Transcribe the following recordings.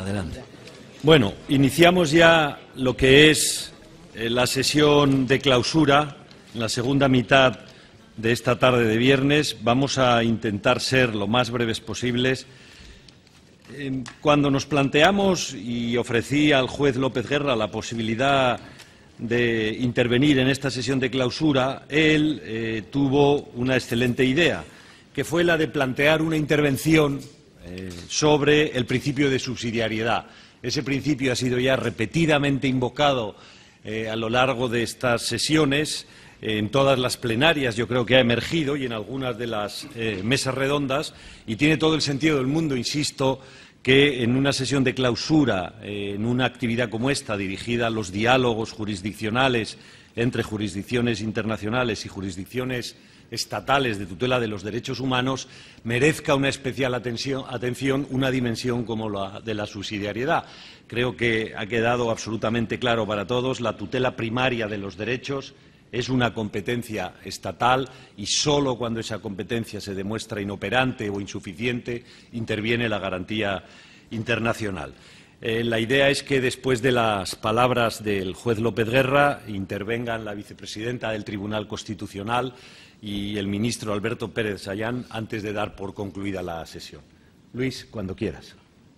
Adelante. Bueno, iniciamos ya lo que es la sesión de clausura, en la segunda mitad de esta tarde de viernes. Vamos a intentar ser lo más breves posibles. Cuando nos planteamos, y ofrecí al juez López Guerra la posibilidad de intervenir en esta sesión de clausura, él tuvo una excelente idea, que fue la de plantear una intervención sobre el principio de subsidiariedad. Ese principio ha sido ya repetidamente invocado a lo largo de estas sesiones, en todas las plenarias yo creo que ha emergido y en algunas de las mesas redondas, y tiene todo el sentido del mundo, insisto, que en una sesión de clausura, en una actividad como esta, dirigida a los diálogos jurisdiccionales entre jurisdicciones internacionales y jurisdicciones estatales de tutela de los derechos humanos, merezca una especial atención una dimensión como la de la subsidiariedad. Creo que ha quedado absolutamente claro para todos: la tutela primaria de los derechos es una competencia estatal y solo cuando esa competencia se demuestra inoperante o insuficiente interviene la garantía internacional. La idea es que después de las palabras del juez López Guerra intervengan la vicepresidenta del Tribunal Constitucional y el ministro Alberto Pérez Sayán antes de dar por concluida la sesión. Luis, cuando quieras.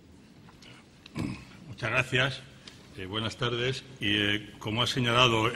Muchas gracias. Buenas tardes. Y como ha señalado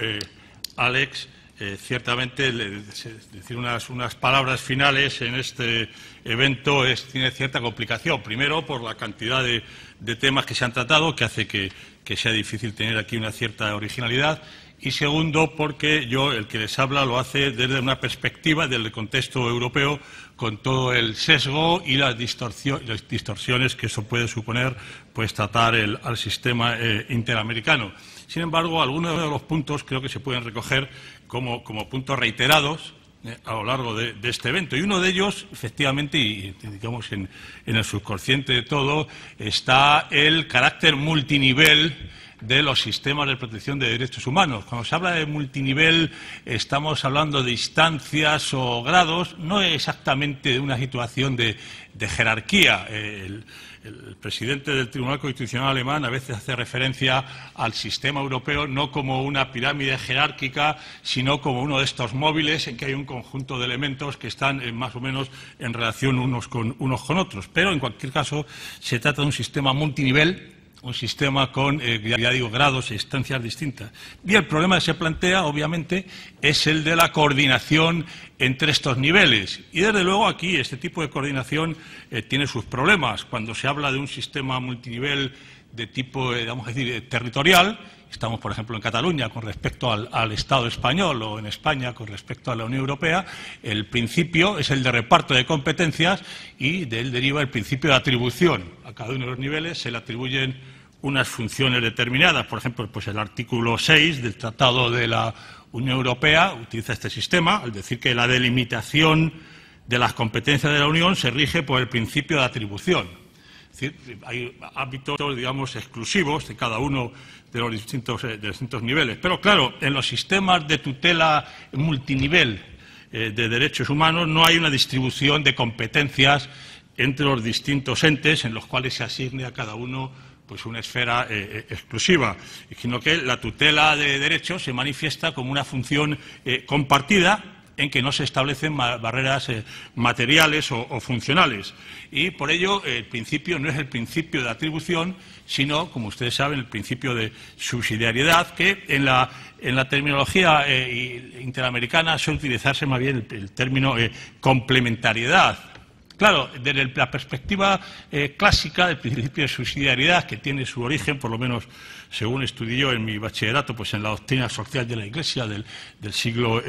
Alex, ciertamente decir unas palabras finales en este evento tiene cierta complicación. Primero, por la cantidad de temas que se han tratado, que hace que sea difícil tener aquí una cierta originalidad. Y segundo, porque yo, el que les habla, lo hace desde una perspectiva del contexto europeo, con todo el sesgo y las distorsiones que eso puede suponer, pues tratar al sistema interamericano. Sin embargo, algunos de los puntos creo que se pueden recoger como puntos reiterados a lo largo de este evento. Y uno de ellos, efectivamente, y digamos en el subconsciente de todo, está el carácter multinivel de los sistemas de protección de derechos humanos. Cuando se habla de multinivel, estamos hablando de instancias o grados, no exactamente de una situación de jerarquía. El presidente del Tribunal Constitucional alemán a veces hace referencia al sistema europeo no como una pirámide jerárquica, sino como uno de estos móviles en que hay un conjunto de elementos que están más o menos en relación unos con otros. Pero, en cualquier caso, se trata de un sistema multinivel, un sistema con, ya digo, grados e instancias distintas. Y el problema que se plantea, obviamente, es el de la coordinación entre estos niveles. Y, desde luego, aquí este tipo de coordinación tiene sus problemas. Cuando se habla de un sistema multinivel de tipo, vamos a decir, territorial, estamos, por ejemplo, en Cataluña con respecto al Estado español, o en España con respecto a la Unión Europea, el principio es el de reparto de competencias y de él deriva el principio de atribución. A cada uno de los niveles se le atribuyen unas funciones determinadas. Por ejemplo, pues el artículo 6 del Tratado de la Unión Europea utiliza este sistema al decir que la delimitación de las competencias de la Unión se rige por el principio de atribución. Es decir, hay ámbitos, digamos, exclusivos de cada uno de los distintos niveles. Pero, claro, en los sistemas de tutela multinivel de derechos humanos no hay una distribución de competencias entre los distintos entes en los cuales se asigne a cada uno pues una esfera exclusiva, sino que la tutela de derechos se manifiesta como una función compartida, en que no se establecen barreras materiales o funcionales. Y por ello el principio no es el principio de atribución, sino, como ustedes saben, el principio de subsidiariedad, que en la terminología interamericana suele utilizarse más bien el término complementariedad. Claro, desde la perspectiva clásica del principio de subsidiariedad, que tiene su origen, por lo menos según estudié yo en mi bachillerato, pues en la doctrina social de la Iglesia del siglo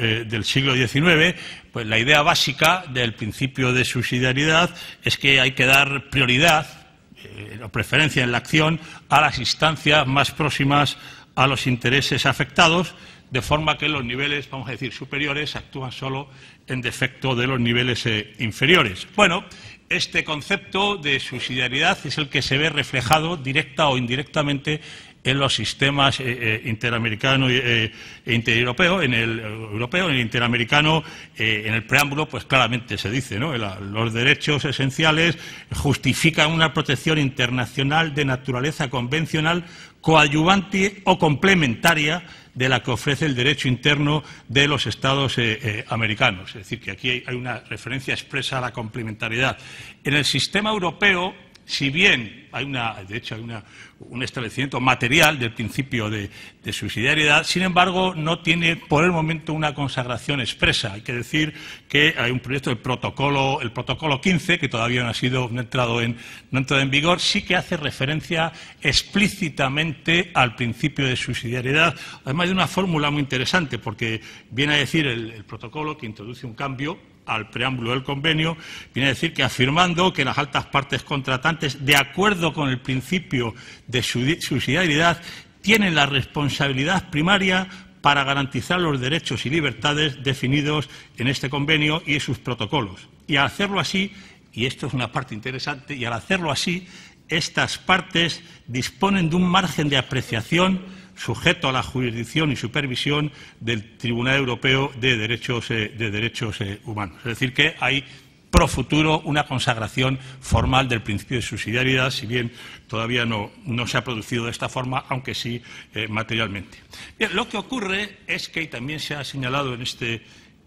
XIX, pues la idea básica del principio de subsidiariedad es que hay que dar prioridad o preferencia en la acción a las instancias más próximas a los intereses afectados, de forma que los niveles, vamos a decir, superiores actúan solo en defecto de los niveles inferiores. Bueno, este concepto de subsidiariedad es el que se ve reflejado directa o indirectamente en los sistemas interamericano e intereuropeo, en el europeo, en el interamericano, en el preámbulo, pues claramente se dice, ¿no? Los derechos esenciales justifican una protección internacional de naturaleza convencional, coadyuvante o complementaria de la que ofrece el derecho interno de los Estados americanos. Es decir, que aquí hay una referencia expresa a la complementariedad. En el sistema europeo, si bien hay un establecimiento material del principio de subsidiariedad, sin embargo, no tiene por el momento una consagración expresa. Hay que decir que hay un proyecto del protocolo, el protocolo 15, que todavía no ha entrado en vigor, sí que hace referencia explícitamente al principio de subsidiariedad, además de una fórmula muy interesante, porque viene a decir el protocolo que introduce un cambio al preámbulo del convenio, viene a decir que afirmando que las altas partes contratantes, de acuerdo con el principio de subsidiariedad, tienen la responsabilidad primaria para garantizar los derechos y libertades definidos en este convenio y en sus protocolos. Y al hacerlo así, y esto es una parte interesante, y al hacerlo así, estas partes disponen de un margen de apreciación sujeto a la jurisdicción y supervisión del Tribunal Europeo de Derechos Humanos. Es decir, que hay pro futuro una consagración formal del principio de subsidiariedad, si bien todavía no se ha producido de esta forma, aunque sí materialmente. Bien, lo que ocurre es que, y también se ha señalado en este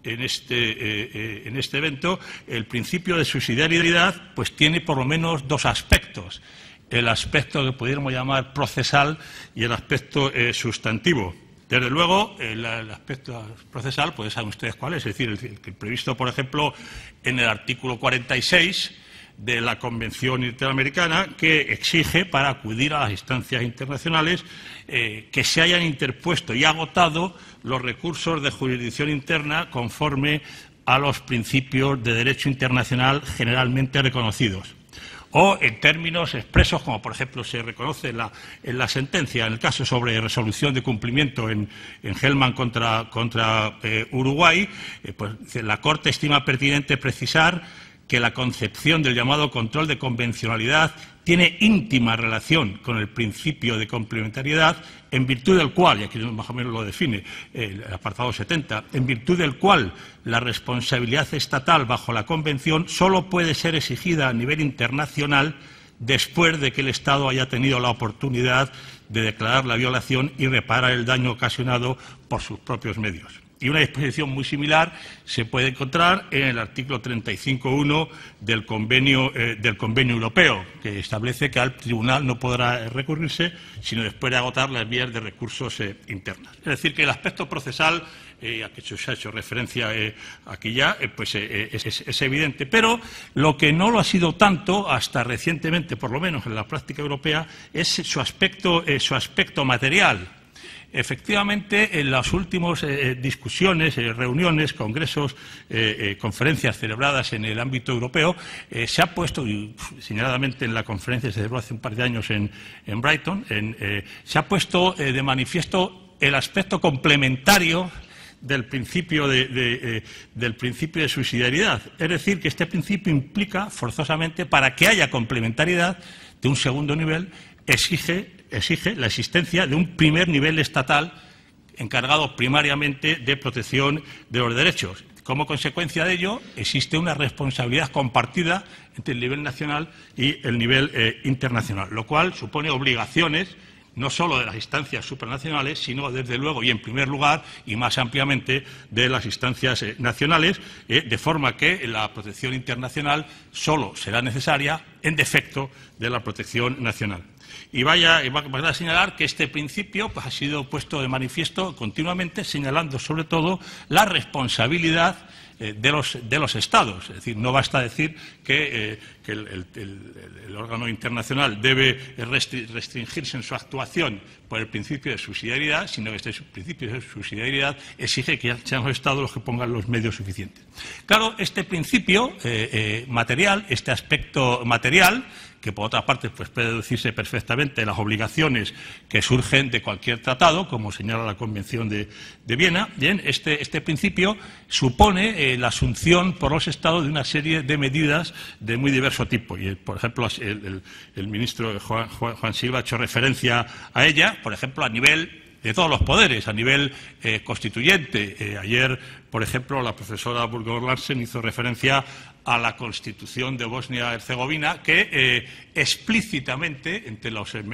evento, el principio de subsidiariedad pues tiene por lo menos dos aspectos: el aspecto que pudiéramos llamar procesal y el aspecto sustantivo. Desde luego, el aspecto procesal, pues saben ustedes cuál es, decir, el previsto, por ejemplo, en el artículo 46 de la Convención Interamericana, que exige, para acudir a las instancias internacionales, que se hayan interpuesto y agotado los recursos de jurisdicción interna conforme a los principios de derecho internacional generalmente reconocidos. O en términos expresos, como por ejemplo se reconoce en la sentencia, en el caso sobre resolución de cumplimiento en Hellman contra Uruguay, pues la Corte estima pertinente precisar que la concepción del llamado control de convencionalidad tiene íntima relación con el principio de complementariedad, en virtud del cual, y aquí más o menos lo define el apartado 70, en virtud del cual la responsabilidad estatal bajo la Convención solo puede ser exigida a nivel internacional después de que el Estado haya tenido la oportunidad de declarar la violación y reparar el daño ocasionado por sus propios medios. Y una disposición muy similar se puede encontrar en el artículo 35.1 del Convenio Europeo, que establece que al tribunal no podrá recurrirse sino después de agotar las vías de recursos internas. Es decir, que el aspecto procesal, a que se ha hecho referencia aquí ya, pues es evidente. Pero lo que no lo ha sido tanto, hasta recientemente, por lo menos en la práctica europea, es su aspecto material. Efectivamente, en las últimas discusiones, reuniones, congresos, conferencias celebradas en el ámbito europeo, se ha puesto, y señaladamente en la conferencia que se celebró hace un par de años en Brighton, se ha puesto de manifiesto el aspecto complementario del principio de subsidiariedad. Es decir, que este principio implica forzosamente, para que haya complementariedad de un segundo nivel, exige la existencia de un primer nivel estatal encargado primariamente de protección de los derechos. Como consecuencia de ello, existe una responsabilidad compartida entre el nivel nacional y el nivel internacional, lo cual supone obligaciones no solo de las instancias supranacionales, sino, desde luego, y en primer lugar, y más ampliamente, de las instancias nacionales, de forma que la protección internacional solo será necesaria en defecto de la protección nacional. Y vaya a señalar que este principio pues, ha sido puesto de manifiesto continuamente, señalando sobre todo la responsabilidad de los Estados. Es decir, no basta decir que el órgano internacional debe restringirse en su actuación por el principio de subsidiariedad, sino que este principio de subsidiariedad exige que sean los Estados los que pongan los medios suficientes. Claro, este principio material, este aspecto material, que por otra parte pues, puede deducirse perfectamente de las obligaciones que surgen de cualquier tratado, como señala la Convención de Viena. Bien, este principio supone la asunción por los Estados de una serie de medidas de muy diverso tipo. Y, por ejemplo, el ministro Juan Silva ha hecho referencia a ella, por ejemplo, a nivel de todos los poderes, a nivel constituyente. Ayer, por ejemplo, la profesora Burgos Larsen hizo referencia a la Constitución de Bosnia-Herzegovina, que explícitamente, entre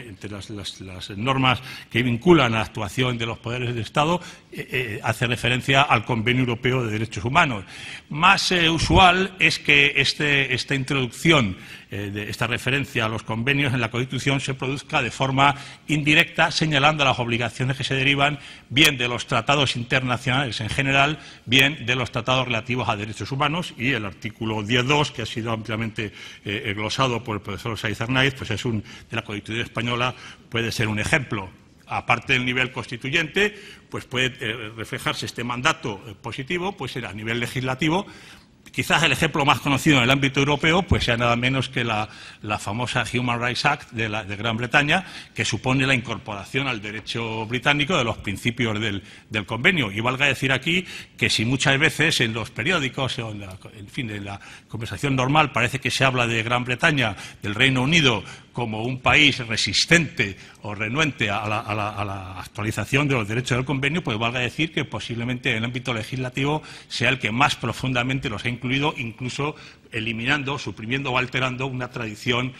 las normas que vinculan a la actuación de los poderes del Estado, hace referencia al Convenio Europeo de Derechos Humanos. Más usual es que esta introducción, esta referencia a los convenios en la Constitución se produzca de forma indirecta, señalando las obligaciones que se derivan bien de los tratados internacionales en general, bien de los tratados relativos a derechos humanos, y el artículo 10.2, que ha sido ampliamente glosado por el profesor Saiz Arnaiz, pues de la Constitución española, puede ser un ejemplo. Aparte del nivel constituyente, pues puede reflejarse este mandato positivo, pues a nivel legislativo. Quizás el ejemplo más conocido en el ámbito europeo pues sea nada menos que la famosa Human Rights Act de Gran Bretaña, que supone la incorporación al derecho británico de los principios del convenio. Y valga decir aquí que si muchas veces en los periódicos o en la conversación normal parece que se habla de Gran Bretaña, del Reino Unido, como un país resistente o renuente a la actualización de los derechos del convenio, pues valga decir que posiblemente en el ámbito legislativo sea el que más profundamente los ha incluido, incluso eliminando, suprimiendo o alterando una tradición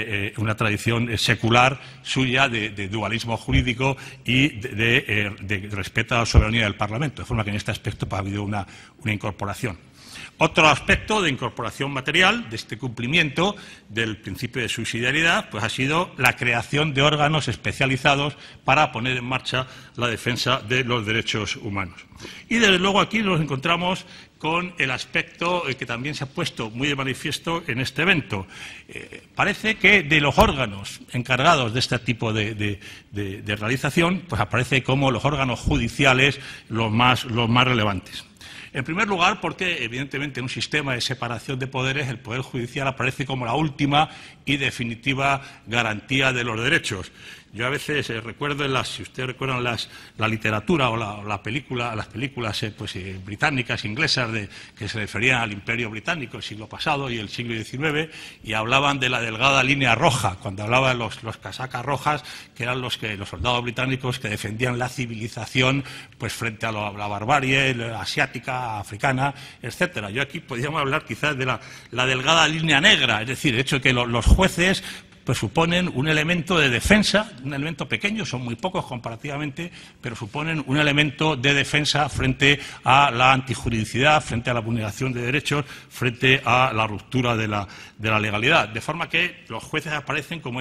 secular suya de dualismo jurídico y de respeto a la soberanía del Parlamento, de forma que en este aspecto pues, ha habido una incorporación. Otro aspecto de incorporación material de este cumplimiento del principio de subsidiariedad pues ha sido la creación de órganos especializados para poner en marcha la defensa de los derechos humanos. Y desde luego aquí nos encontramos con el aspecto que también se ha puesto muy de manifiesto en este evento. Parece que de los órganos encargados de este tipo de realización, pues aparece como los órganos judiciales los más relevantes. En primer lugar, porque evidentemente en un sistema de separación de poderes el Poder Judicial aparece como la última y definitiva garantía de los derechos. Yo a veces recuerdo, si ustedes recuerdan la literatura o las películas británicas, inglesas, que se referían al Imperio Británico, el siglo pasado y el siglo XIX, y hablaban de la delgada línea roja, cuando hablaban los casacas rojas, que eran los soldados británicos que defendían la civilización pues frente a la barbarie asiática, africana, etcétera. Yo aquí podríamos hablar quizás de la delgada línea negra, es decir, el hecho de que los jueces pues suponen un elemento de defensa, un elemento pequeño, son muy pocos comparativamente, pero suponen un elemento de defensa frente a la antijuridicidad, frente a la vulneración de derechos, frente a la ruptura de la legalidad. De forma que los jueces aparecen como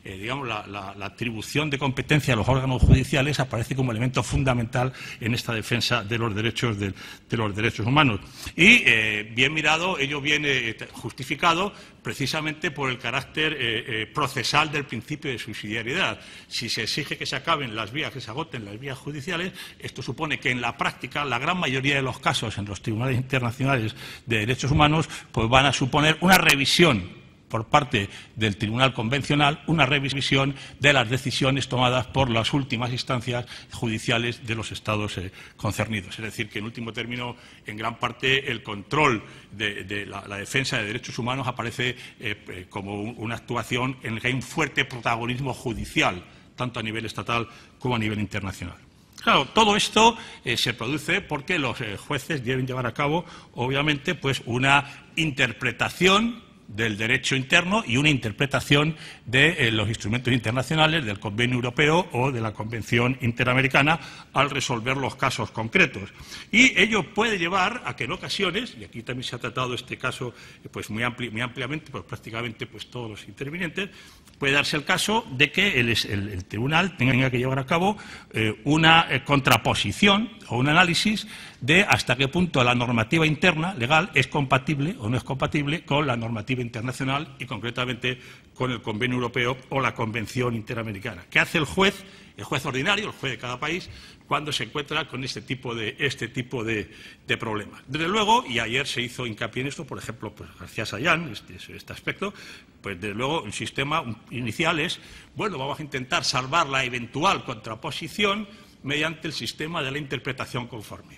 la atribución de competencia a los órganos judiciales aparece como elemento fundamental en esta defensa de los derechos humanos. Y bien mirado, ello viene justificado precisamente por el carácter procesal del principio de subsidiariedad. Si se exige que se acaben las vías, que se agoten las vías judiciales, esto supone que en la práctica la gran mayoría de los casos en los tribunales internacionales de derechos humanos pues van a suponer una revisión por parte del Tribunal Convencional, una revisión de las decisiones tomadas por las últimas instancias judiciales de los Estados concernidos. Es decir, que en último término, en gran parte, el control de la defensa de derechos humanos aparece como una actuación en la que hay un fuerte protagonismo judicial, tanto a nivel estatal como a nivel internacional. Claro, todo esto se produce porque los jueces deben llevar a cabo, obviamente, pues una interpretación del derecho interno y una interpretación de los instrumentos internacionales, del Convenio Europeo o de la Convención Interamericana al resolver los casos concretos. Y ello puede llevar a que en ocasiones, y aquí también se ha tratado este caso pues muy ampliamente por prácticamente pues todos los intervinientes, puede darse el caso de que el tribunal tenga que llevar a cabo una contraposición o un análisis de hasta qué punto la normativa interna legal es compatible o no es compatible con la normativa internacional y concretamente con el Convenio Europeo o la Convención Interamericana. ¿Qué hace el juez ordinario, el juez de cada país, cuando se encuentra con este tipo de problemas? Desde luego, y ayer se hizo hincapié en esto, por ejemplo, pues García Sayán, este aspecto, pues desde luego el sistema inicial es, bueno, vamos a intentar salvar la eventual contraposición mediante el sistema de la interpretación conforme.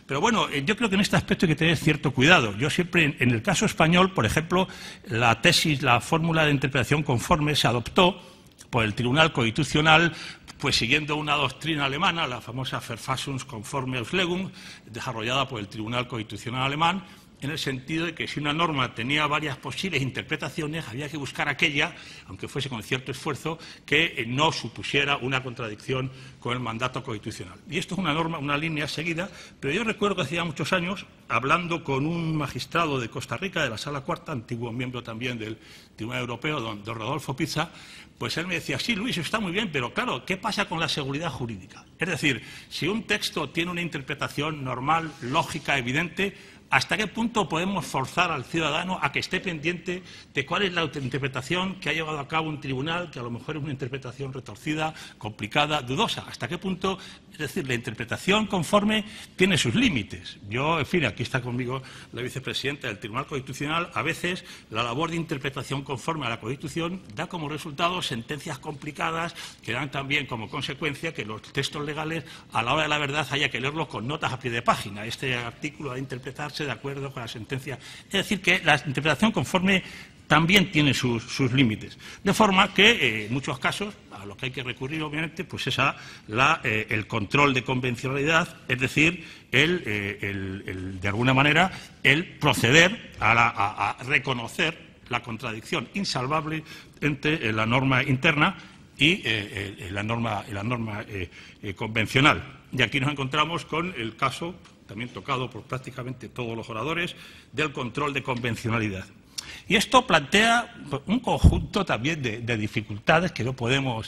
Pero bueno, yo creo que en este aspecto hay que tener cierto cuidado. Yo siempre, en el caso español, por ejemplo, la tesis, la fórmula de interpretación conforme se adoptó por el Tribunal Constitucional, pues siguiendo una doctrina alemana, la famosa Verfassungskonformheitslegung, desarrollada por el Tribunal Constitucional alemán, en el sentido de que si una norma tenía varias posibles interpretaciones, había que buscar aquella, aunque fuese con cierto esfuerzo, que no supusiera una contradicción con el mandato constitucional. Y esto es una norma, una línea seguida, pero yo recuerdo que hacía muchos años, hablando con un magistrado de Costa Rica, de la Sala Cuarta, antiguo miembro también del Tribunal Europeo, don Rodolfo Pizza, pues él me decía, sí, Luis, está muy bien, pero claro, ¿qué pasa con la seguridad jurídica? Es decir, si un texto tiene una interpretación normal, lógica, evidente, ¿hasta qué punto podemos forzar al ciudadano a que esté pendiente de cuál es la interpretación que ha llevado a cabo un tribunal, que a lo mejor es una interpretación retorcida, complicada, dudosa? ¿Hasta qué punto? Es decir, la interpretación conforme tiene sus límites. Yo, en fin, aquí está conmigo la vicepresidenta del Tribunal Constitucional. A veces la labor de interpretación conforme a la Constitución da como resultado sentencias complicadas que dan también como consecuencia que los textos legales, a la hora de la verdad, haya que leerlos con notas a pie de página. Este artículo ha de interpretarse de acuerdo con la sentencia. Es decir, que la interpretación conforme también tiene sus límites. De forma que, en muchos casos, a lo que hay que recurrir, obviamente, pues es el control de convencionalidad, es decir, de alguna manera, el proceder a reconocer la contradicción insalvable entre la norma interna y la norma convencional. Y aquí nos encontramos con el caso, también tocado por prácticamente todos los oradores, del control de convencionalidad. Y esto plantea un conjunto también de dificultades que no podemos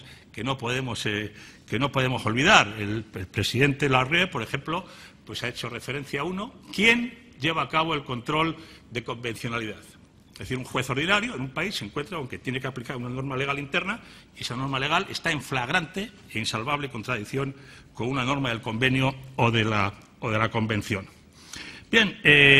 olvidar. El presidente Larrea, por ejemplo, pues ha hecho referencia a uno. ¿Quién lleva a cabo el control de convencionalidad? Es decir, un juez ordinario en un país se encuentra, aunque tiene que aplicar una norma legal interna, y esa norma legal está en flagrante e insalvable contradicción con una norma del convenio o de la convención. Bien,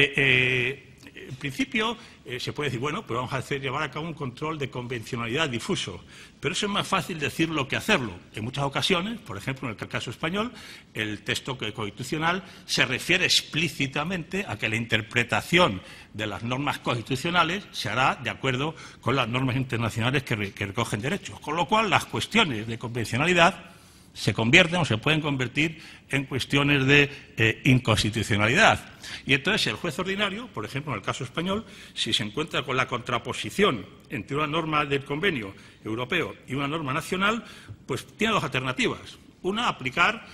en principio se puede decir, bueno, pero vamos a llevar a cabo un control de convencionalidad difuso. Pero eso es más fácil decirlo que hacerlo. En muchas ocasiones, por ejemplo, en el caso español, el texto constitucional se refiere explícitamente a que la interpretación de las normas constitucionales se hará de acuerdo con las normas internacionales que recogen derechos. Con lo cual, las cuestiones de convencionalidad se convierten o se pueden convertir en cuestiones de inconstitucionalidad. Y entonces el juez ordinario, por ejemplo, en el caso español, si se encuentra con la contraposición entre una norma del convenio europeo y una norma nacional, pues tiene dos alternativas. Una, aplicar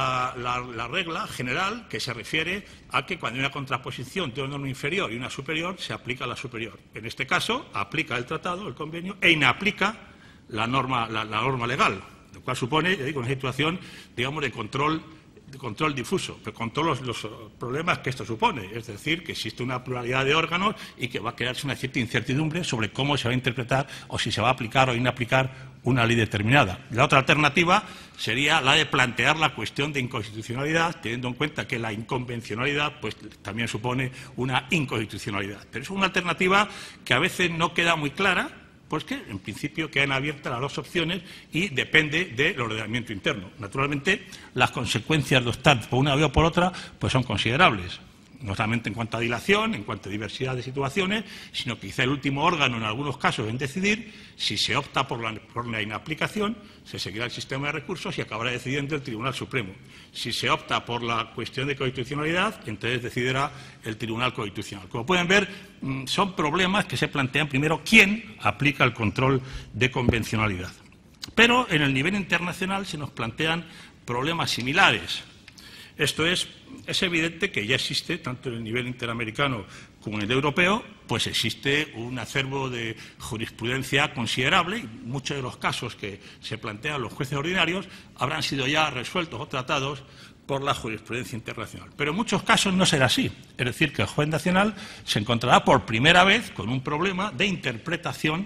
la regla general que se refiere a que cuando hay una contraposición de una norma inferior y una superior, se aplica la superior. En este caso, aplica el tratado, el convenio, e inaplica la norma legal. Lo cual supone, ya digo, una situación, digamos, de control difuso, pero con todos los problemas que esto supone. Es decir, que existe una pluralidad de órganos y que va a crearse una cierta incertidumbre sobre cómo se va a interpretar o si se va a aplicar o inaplicar una ley determinada. La otra alternativa sería la de plantear la cuestión de inconstitucionalidad, teniendo en cuenta que la inconvencionalidad pues, también supone una inconstitucionalidad. Pero es una alternativa que a veces no queda muy clara, pues que en principio quedan abiertas las dos opciones y depende del ordenamiento interno. Naturalmente, las consecuencias de optar por una vía o por otra pues son considerables, no solamente en cuanto a dilación, en cuanto a diversidad de situaciones, sino que quizá el último órgano en algunos casos en decidir si se opta por la inaplicación, se seguirá el sistema de recursos y acabará decidiendo el Tribunal Supremo. Si se opta por la cuestión de constitucionalidad, entonces decidirá el Tribunal Constitucional. Como pueden ver, son problemas que se plantean primero quién aplica el control de convencionalidad. Pero en el nivel internacional se nos plantean problemas similares. Esto es evidente que ya existe, tanto en el nivel interamericano como en el europeo, pues existe un acervo de jurisprudencia considerable y muchos de los casos que se plantean los jueces ordinarios habrán sido ya resueltos o tratados por la jurisprudencia internacional. Pero en muchos casos no será así. Es decir, que el juez nacional se encontrará por primera vez con un problema de interpretación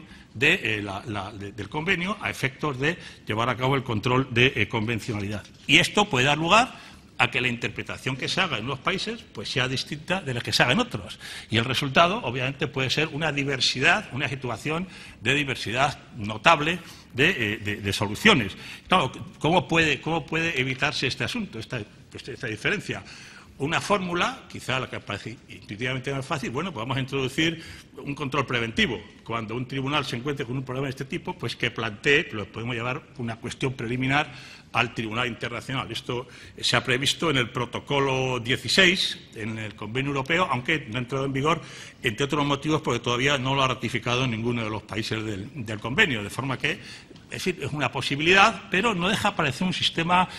del convenio a efectos de llevar a cabo el control de convencionalidad. Y esto puede dar lugar a que la interpretación que se haga en unos países pues sea distinta de la que se haga en otros. Y el resultado, obviamente, puede ser una diversidad, una situación de diversidad notable de soluciones. Claro, ¿cómo puede evitarse este asunto, esta diferencia? una fórmula, quizá la que parece intuitivamente más fácil, bueno, pues vamos a introducir un control preventivo. Cuando un tribunal se encuentre con un problema de este tipo, pues que plantee, lo podemos llevar una cuestión preliminar al Tribunal Internacional. Esto se ha previsto en el protocolo 16, en el Convenio Europeo, aunque no ha entrado en vigor, entre otros motivos, porque todavía no lo ha ratificado ninguno de los países del convenio, de forma que, es decir, es una posibilidad, pero no deja parecer un sistema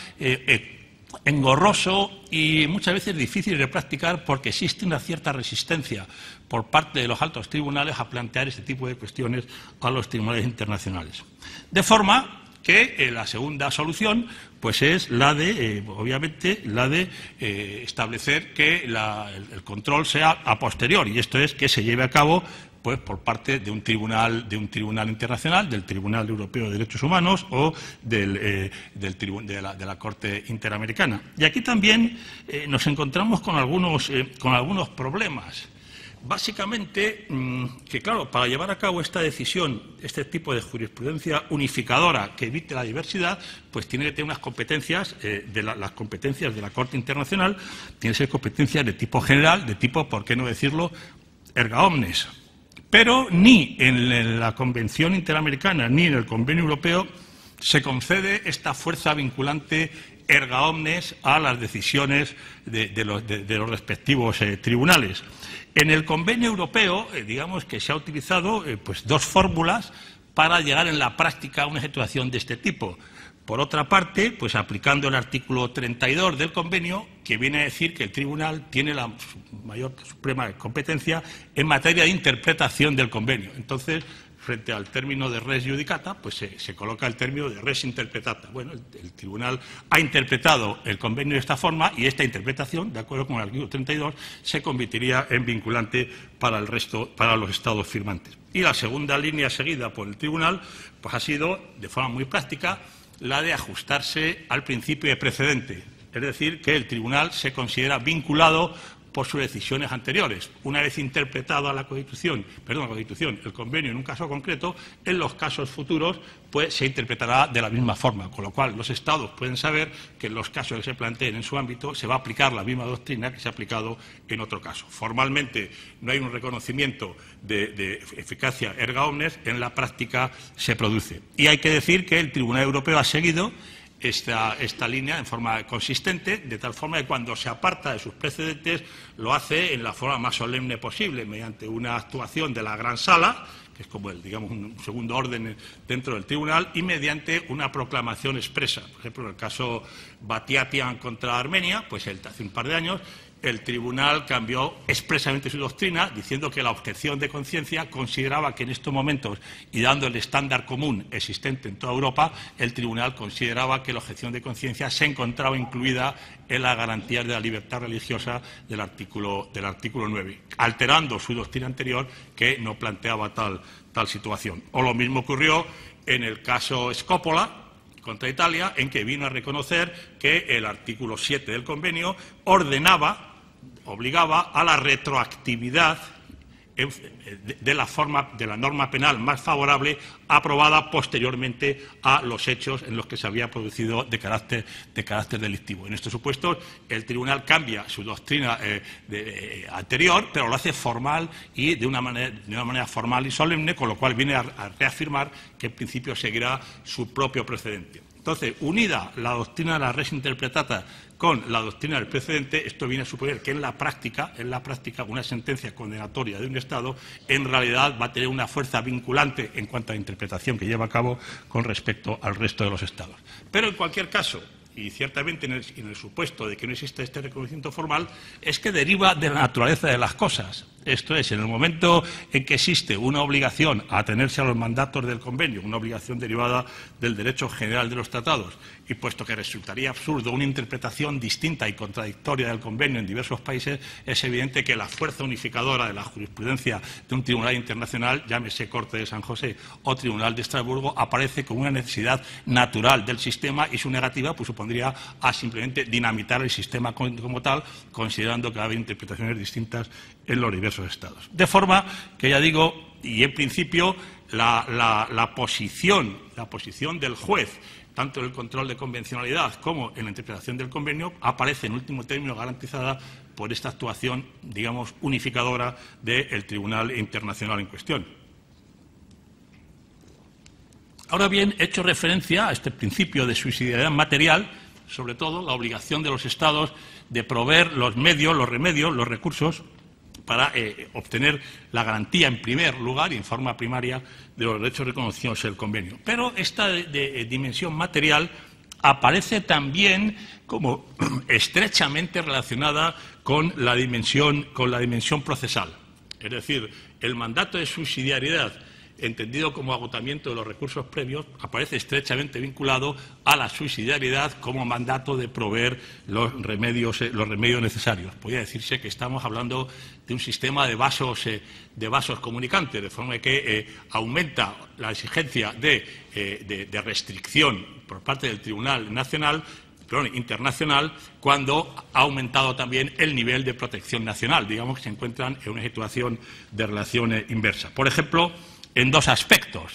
engorroso y muchas veces difícil de practicar, porque existe una cierta resistencia por parte de los altos tribunales a plantear este tipo de cuestiones a los tribunales internacionales. De forma que la segunda solución pues es la de, obviamente, la de establecer que el control sea a posteriori, y esto es que se lleve a cabo pues por parte de un tribunal internacional, del Tribunal Europeo de Derechos Humanos o de la Corte Interamericana. Y aquí también nos encontramos con algunos problemas. Básicamente, que claro, para llevar a cabo esta decisión, este tipo de jurisprudencia unificadora que evite la diversidad, pues tiene que tener unas competencias, las competencias de la Corte Internacional, tienen que ser competencias de tipo general, de tipo, por qué no decirlo, erga omnes. Pero ni en la Convención Interamericana ni en el Convenio Europeo se concede esta fuerza vinculante erga omnes a las decisiones de los respectivos tribunales. En el Convenio Europeo, digamos que se ha utilizado pues dos fórmulas para llegar en la práctica a una situación de este tipo. Por otra parte, pues aplicando el artículo 32 del convenio, que viene a decir que el tribunal tiene la mayor suprema competencia en materia de interpretación del convenio. Entonces, frente al término de res judicata, pues se coloca el término de res interpretata. Bueno, el tribunal ha interpretado el convenio de esta forma y esta interpretación, de acuerdo con el artículo 32, se convertiría en vinculante para los Estados firmantes. Y la segunda línea seguida por el tribunal pues ha sido, de forma muy práctica, la de ajustarse al principio de precedente, es decir, que el tribunal se considera vinculado por sus decisiones anteriores. Una vez interpretada la Constitución, el convenio en un caso concreto, en los casos futuros pues se interpretará de la misma forma, con lo cual los Estados pueden saber que en los casos que se planteen en su ámbito se va a aplicar la misma doctrina que se ha aplicado en otro caso. Formalmente no hay un reconocimiento de eficacia erga omnes, en la práctica se produce. Y hay que decir que el Tribunal Europeo ha seguido esta línea en forma consistente, de tal forma que cuando se aparta de sus precedentes lo hace en la forma más solemne posible, mediante una actuación de la Gran Sala, que es como digamos, un segundo orden dentro del tribunal, y mediante una proclamación expresa. Por ejemplo, en el caso Batiatian contra Armenia, pues hace un par de años, el tribunal cambió expresamente su doctrina, diciendo que la objeción de conciencia consideraba que en estos momentos, y dando el estándar común existente en toda Europa, el tribunal consideraba que la objeción de conciencia se encontraba incluida en las garantías de la libertad religiosa del artículo 9, alterando su doctrina anterior, que no planteaba tal situación. O lo mismo ocurrió en el caso Scopola contra Italia, en que vino a reconocer que el artículo 7 del convenio obligaba a la retroactividad de la norma penal más favorable aprobada posteriormente a los hechos en los que se había producido de carácter delictivo. En estos supuestos, el tribunal cambia su doctrina anterior, pero lo hace formal y de una manera formal y solemne, con lo cual viene a reafirmar que en principio seguirá su propio precedente. Entonces, unida la doctrina de la res interpretata con la doctrina del precedente, esto viene a suponer que en la práctica una sentencia condenatoria de un Estado en realidad va a tener una fuerza vinculante en cuanto a la interpretación que lleva a cabo con respecto al resto de los Estados. Pero en cualquier caso, y ciertamente en el supuesto de que no existe este reconocimiento formal, es que deriva de la naturaleza de las cosas. Esto es, en el momento en que existe una obligación a atenerse a los mandatos del convenio, una obligación derivada del derecho general de los tratados, y puesto que resultaría absurdo una interpretación distinta y contradictoria del convenio en diversos países, es evidente que la fuerza unificadora de la jurisprudencia de un tribunal internacional, llámese Corte de San José o Tribunal de Estrasburgo, aparece como una necesidad natural del sistema, y su negativa pues supondría a simplemente dinamitar el sistema como tal, considerando que va a haber interpretaciones distintas en los diversos Estados. De forma que, ya digo, y en principio la posición del juez tanto en el control de convencionalidad como en la interpretación del convenio, aparece en último término garantizada por esta actuación, digamos, unificadora del Tribunal Internacional en cuestión. Ahora bien, he hecho referencia a este principio de subsidiariedad material, sobre todo la obligación de los Estados de proveer los medios, los remedios, los recursos para obtener la garantía en primer lugar y en forma primaria de los derechos reconocidos en el convenio. Pero esta dimensión material aparece también como estrechamente relacionada con la dimensión procesal. Es decir, el mandato de subsidiariedad, entendido como agotamiento de los recursos previos, aparece estrechamente vinculado a la subsidiariedad como mandato de proveer los remedios necesarios. Podría decirse que estamos hablando de un sistema de vasos comunicantes, de forma que aumenta la exigencia de restricción por parte del Tribunal Internacional, cuando ha aumentado también el nivel de protección nacional. Digamos que se encuentran en una situación de relación inversa. Por ejemplo, en dos aspectos.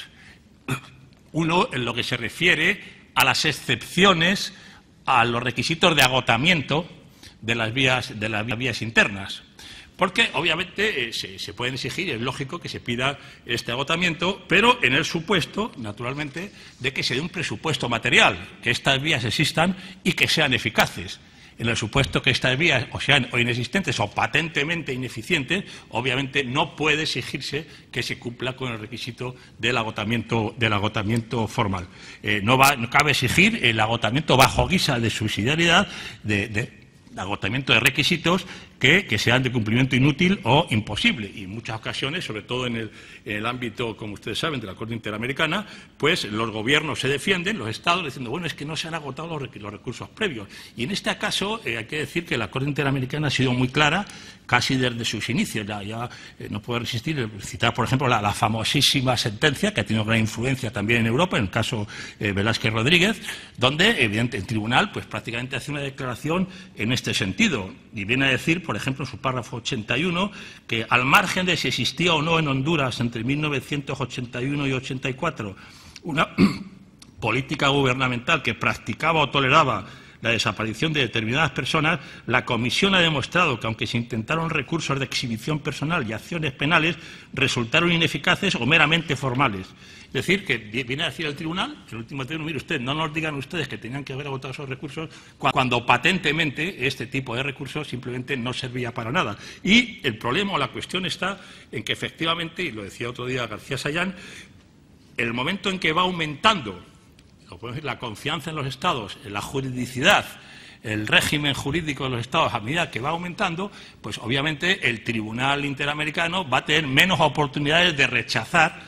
Uno, en lo que se refiere a las excepciones a los requisitos de agotamiento de las vías internas. Porque, obviamente, se pueden exigir, es lógico que se pida este agotamiento, pero en el supuesto, naturalmente, de que se dé un presupuesto material, que estas vías existan y que sean eficaces. En el supuesto que estas vías o sean inexistentes o patentemente ineficientes, obviamente no puede exigirse que se cumpla con el requisito del agotamiento formal. No cabe exigir el agotamiento bajo guisa de subsidiariedad, de agotamiento de requisitos que sean de cumplimiento inútil o imposible. Y en muchas ocasiones, sobre todo en el ámbito, como ustedes saben, de la Corte Interamericana, pues los gobiernos se defienden, los Estados, diciendo, bueno, es que no se han agotado los recursos previos. Y en este caso hay que decir que la Corte Interamericana ha sido muy clara casi desde sus inicios. Ya no puedo resistir citar, por ejemplo, la famosísima sentencia que ha tenido gran influencia también en Europa, en el caso Velázquez Rodríguez, donde, evidentemente, el tribunal pues prácticamente hace una declaración en este sentido y viene a decir, por ejemplo, en su párrafo 81, que al margen de si existía o no en Honduras entre 1981 y 84 una política gubernamental que practicaba o toleraba la desaparición de determinadas personas, la Comisión ha demostrado que, aunque se intentaron recursos de exhibición personal y acciones penales, resultaron ineficaces o meramente formales. Es decir, que viene a decir el tribunal, en último término, mire usted, no nos digan ustedes que tenían que haber agotado esos recursos cuando patentemente este tipo de recursos simplemente no servía para nada. Y el problema o la cuestión está en que efectivamente, y lo decía otro día García Sayán, el momento en que va aumentando la confianza en los Estados, en la juridicidad, el régimen jurídico de los Estados, a medida que va aumentando, pues obviamente el Tribunal Interamericano va a tener menos oportunidades de rechazar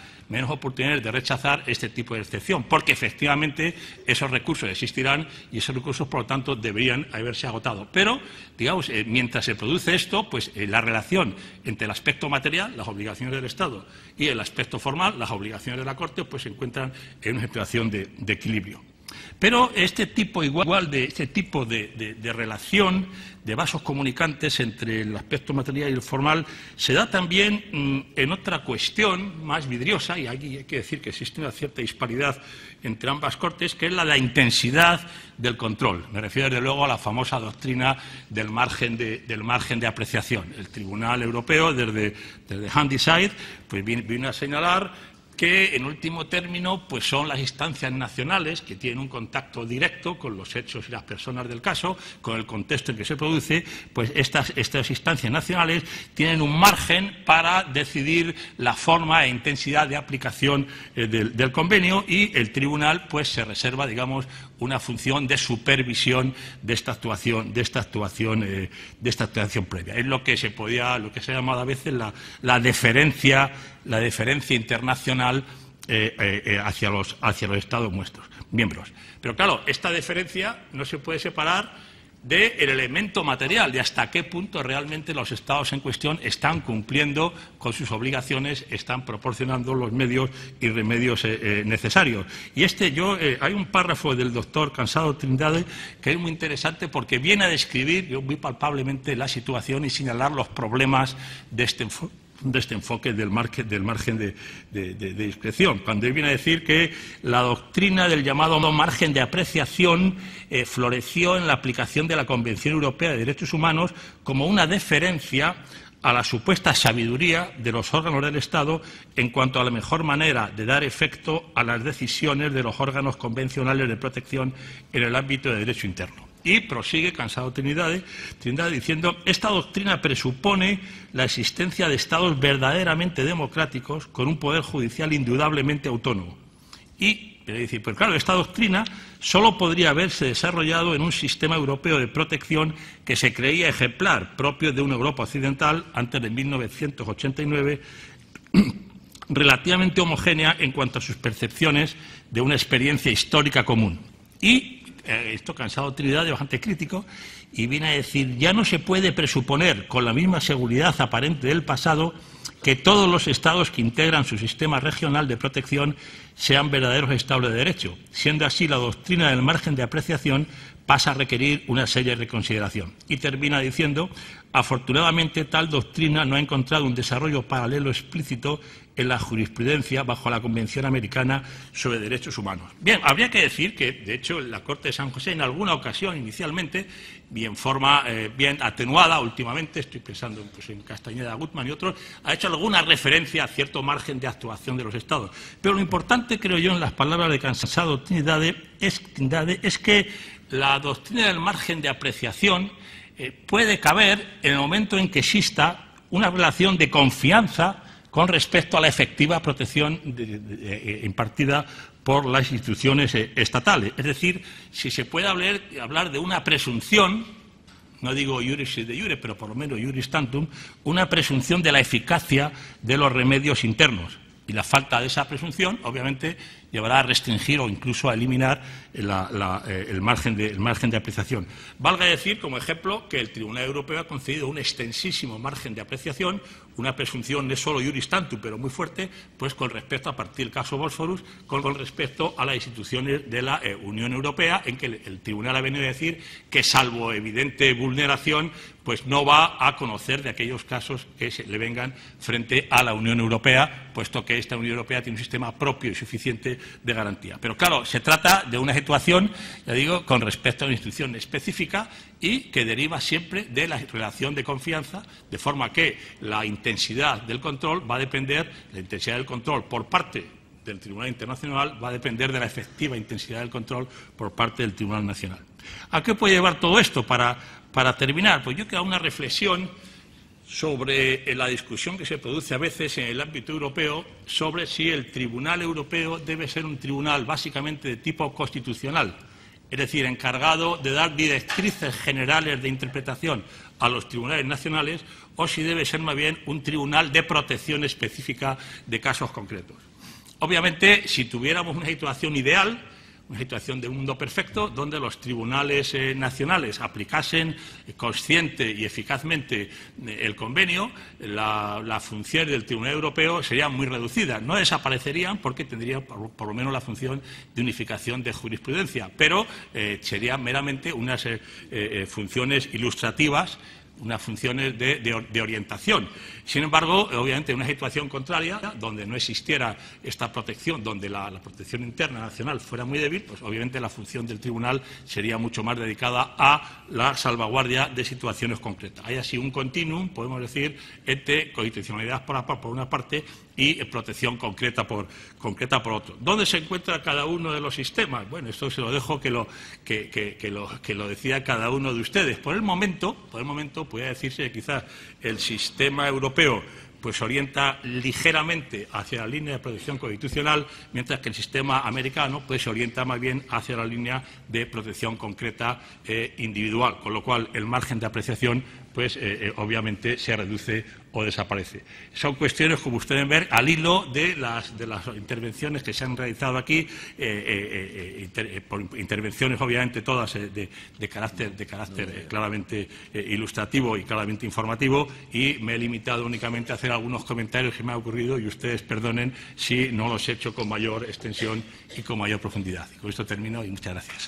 este tipo de excepción, porque efectivamente esos recursos existirán y esos recursos, por lo tanto, deberían haberse agotado. Pero, digamos, mientras se produce esto, pues la relación entre el aspecto material, las obligaciones del Estado, y el aspecto formal, las obligaciones de la Corte, pues se encuentran en una situación de equilibrio. Pero este tipo de relación de vasos comunicantes entre el aspecto material y el formal se da también en otra cuestión más vidriosa, y aquí hay que decir que existe una cierta disparidad entre ambas cortes, que es la de la intensidad del control. Me refiero, desde luego, a la famosa doctrina del margen de apreciación. El Tribunal Europeo, desde Handicide, pues viene a señalar que, en último término, pues son las instancias nacionales que tienen un contacto directo con los hechos y las personas del caso, con el contexto en que se produce, pues estas instancias nacionales tienen un margen para decidir la forma e intensidad de aplicación del convenio, y el tribunal pues se reserva, digamos, una función de supervisión de esta actuación previa. Es lo que se ha llamado a veces la deferencia internacional hacia los Estados miembros. Pero claro, esta deferencia no se puede separar del elemento material, de hasta qué punto realmente los Estados en cuestión están cumpliendo con sus obligaciones, están proporcionando los medios y remedios necesarios. Y hay un párrafo del doctor Cansado Trindade que es muy interesante, porque viene a describir muy palpablemente la situación y señalar los problemas de este de este enfoque del margen de discreción, cuando él viene a decir que la doctrina del llamado margen de apreciación floreció en la aplicación de la Convención Europea de Derechos Humanos como una deferencia a la supuesta sabiduría de los órganos del Estado en cuanto a la mejor manera de dar efecto a las decisiones de los órganos convencionales de protección en el ámbito de derecho interno. Y prosigue Cansado Trinidad diciendo: esta doctrina presupone la existencia de estados verdaderamente democráticos con un poder judicial indudablemente autónomo. Y decir, pues claro, esta doctrina solo podría haberse desarrollado en un sistema europeo de protección que se creía ejemplar, propio de una Europa occidental antes de 1989, relativamente homogénea en cuanto a sus percepciones de una experiencia histórica común. Y esto Cansado Trinidad es bastante crítico y viene a decir: ya no se puede presuponer con la misma seguridad aparente del pasado que todos los estados que integran su sistema regional de protección sean verdaderos estados de derecho. Siendo así, la doctrina del margen de apreciación pasa a requerir una seria reconsideración. Y termina diciendo: afortunadamente, tal doctrina no ha encontrado un desarrollo paralelo explícito en la jurisprudencia bajo la Convención Americana sobre Derechos Humanos. Bien, habría que decir que, de hecho, la Corte de San José en alguna ocasión, inicialmente, y en forma bien atenuada últimamente, estoy pensando pues, en Castañeda, Gutmann y otros, ha hecho alguna referencia a cierto margen de actuación de los Estados. Pero lo importante, creo yo, en las palabras de Cansado Trinidad es que la doctrina del margen de apreciación puede caber en el momento en que exista una relación de confianza con respecto a la efectiva protección impartida por las instituciones estatales. Es decir, si se puede hablar de una presunción, no digo iuris de iure, pero por lo menos iuris tantum, una presunción de la eficacia de los remedios internos. Y la falta de esa presunción, obviamente, llevará a restringir o incluso a eliminar el margen de apreciación. Valga decir, como ejemplo, que el Tribunal Europeo ha concedido un extensísimo margen de apreciación, una presunción no solo iuris tantum, pero muy fuerte, pues con respecto, a partir del caso Bosphorus, con respecto a las instituciones de la Unión Europea, en que el Tribunal ha venido a decir que, salvo evidente vulneración, pues no va a conocer de aquellos casos que le vengan frente a la Unión Europea, puesto que esta Unión Europea tiene un sistema propio y suficiente de garantía. Pero claro, se trata de una situación, ya digo, con respecto a una institución específica y que deriva siempre de la relación de confianza, de forma que la intensidad del control va a depender, la intensidad del control por parte del Tribunal Internacional va a depender de la efectiva intensidad del control por parte del Tribunal Nacional. ¿A qué puede llevar todo esto? Para terminar, pues yo quiero una reflexión sobre la discusión que se produce a veces en el ámbito europeo sobre si el Tribunal Europeo debe ser un tribunal básicamente de tipo constitucional, es decir, encargado de dar directrices generales de interpretación a los tribunales nacionales, o si debe ser más bien un tribunal de protección específica de casos concretos. Obviamente, si tuviéramos una situación ideal, una situación de un mundo perfecto, donde los tribunales nacionales aplicasen consciente y eficazmente el convenio, la función del Tribunal Europeo sería muy reducida. No desaparecerían porque tendrían por lo menos la función de unificación de jurisprudencia, pero serían meramente unas funciones ilustrativas, unas funciones de orientación. Sin embargo, obviamente, en una situación contraria, donde no existiera esta protección, donde la protección interna nacional fuera muy débil, pues obviamente la función del tribunal sería mucho más dedicada a la salvaguardia de situaciones concretas. Hay así un continuum, podemos decir, entre constitucionalidad por una parte y protección concreta por otro. ¿Dónde se encuentra cada uno de los sistemas? Bueno, esto se lo dejo que lo decida cada uno de ustedes. Por el momento, puede decirse que quizás el sistema europeo pues orienta ligeramente hacia la línea de protección constitucional, mientras que el sistema americano pues se orienta más bien hacia la línea de protección concreta individual, con lo cual el margen de apreciación pues obviamente se reduce o desaparece. Son cuestiones, como ustedes ven, al hilo de las intervenciones que se han realizado aquí, intervenciones obviamente todas de carácter claramente ilustrativo y claramente informativo, y me he limitado únicamente a hacer algunos comentarios que me han ocurrido, y ustedes perdonen si no los he hecho con mayor extensión y con mayor profundidad. Y con esto termino y muchas gracias.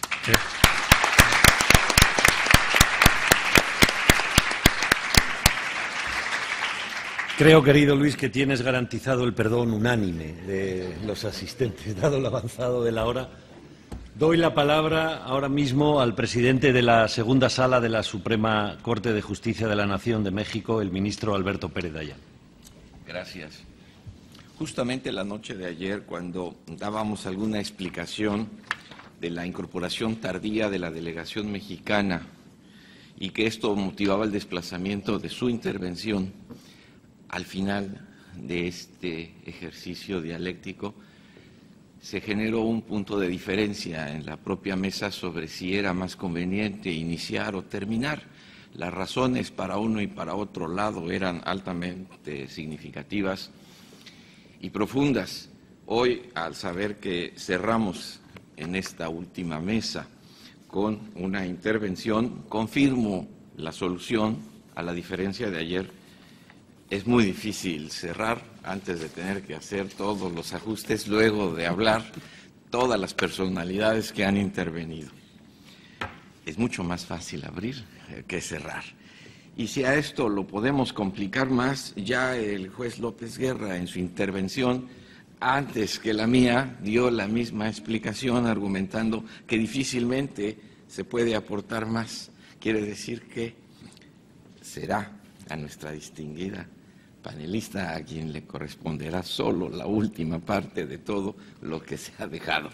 Creo, querido Luis, que tienes garantizado el perdón unánime de los asistentes, dado lo avanzado de la hora. Doy la palabra ahora mismo al presidente de la segunda sala de la Suprema Corte de Justicia de la Nación de México, el ministro Alberto Pérez Dayán. Gracias. Justamente la noche de ayer, cuando dábamos alguna explicación de la incorporación tardía de la delegación mexicana y que esto motivaba el desplazamiento de su intervención, al final de este ejercicio dialéctico se generó un punto de diferencia en la propia mesa sobre si era más conveniente iniciar o terminar. Las razones para uno y para otro lado eran altamente significativas y profundas. Hoy, al saber que cerramos en esta última mesa con una intervención, confirmo la solución a la diferencia de ayer. Es muy difícil cerrar antes de tener que hacer todos los ajustes, luego de hablar todas las personalidades que han intervenido. Es mucho más fácil abrir que cerrar. Y si a esto lo podemos complicar más, ya el juez López Guerra en su intervención, antes que la mía, dio la misma explicación argumentando que difícilmente se puede aportar más. Quiere decir que será a nuestra distinguida panelista a quien le corresponderá solo la última parte de todo lo que se ha dejado.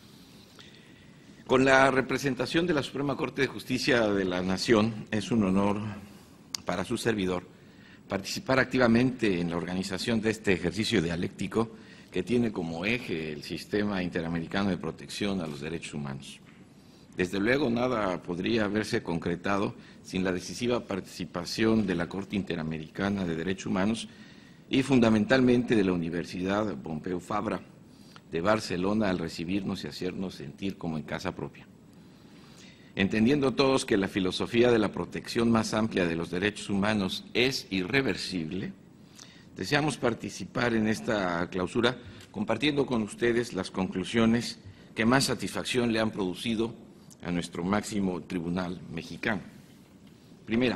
Con la representación de la Suprema Corte de Justicia de la Nación, es un honor para su servidor participar activamente en la organización de este ejercicio dialéctico que tiene como eje el Sistema Interamericano de Protección a los Derechos Humanos. Desde luego, nada podría haberse concretado sin la decisiva participación de la Corte Interamericana de Derechos Humanos y fundamentalmente de la Universidad Pompeu Fabra de Barcelona al recibirnos y hacernos sentir como en casa propia. Entendiendo todos que la filosofía de la protección más amplia de los derechos humanos es irreversible, deseamos participar en esta clausura compartiendo con ustedes las conclusiones que más satisfacción le han producido a nuestro máximo tribunal mexicano. Primera,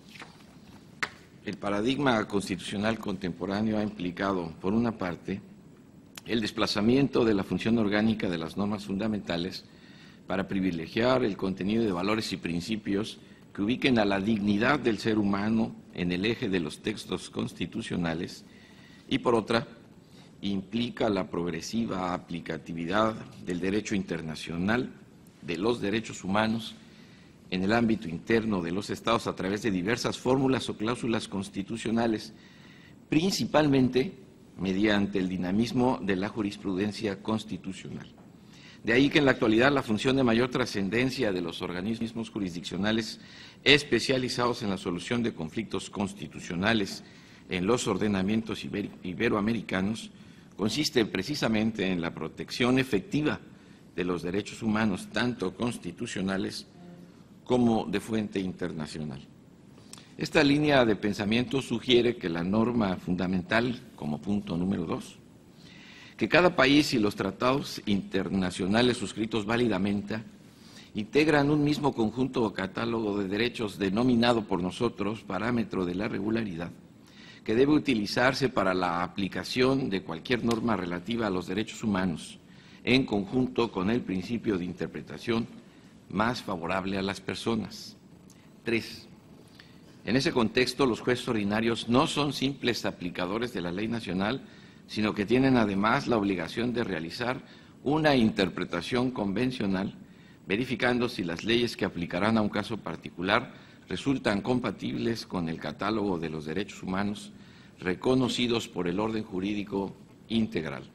el paradigma constitucional contemporáneo ha implicado, por una parte, el desplazamiento de la función orgánica de las normas fundamentales para privilegiar el contenido de valores y principios que ubiquen a la dignidad del ser humano en el eje de los textos constitucionales y, por otra, implica la progresiva aplicatividad del derecho internacional de los derechos humanos en el ámbito interno de los Estados a través de diversas fórmulas o cláusulas constitucionales, principalmente mediante el dinamismo de la jurisprudencia constitucional. De ahí que en la actualidad la función de mayor trascendencia de los organismos jurisdiccionales especializados en la solución de conflictos constitucionales en los ordenamientos iberoamericanos consiste precisamente en la protección efectiva de los derechos humanos, tanto constitucionales como de fuente internacional. Esta línea de pensamiento sugiere que la norma fundamental, como punto número 2, que cada país y los tratados internacionales suscritos válidamente integran un mismo conjunto o catálogo de derechos denominado por nosotros parámetro de la regularidad, que debe utilizarse para la aplicación de cualquier norma relativa a los derechos humanos, en conjunto con el principio de interpretación más favorable a las personas. 3. En ese contexto, los jueces ordinarios no son simples aplicadores de la ley nacional, sino que tienen además la obligación de realizar una interpretación convencional, verificando si las leyes que aplicarán a un caso particular resultan compatibles con el catálogo de los derechos humanos reconocidos por el orden jurídico integral.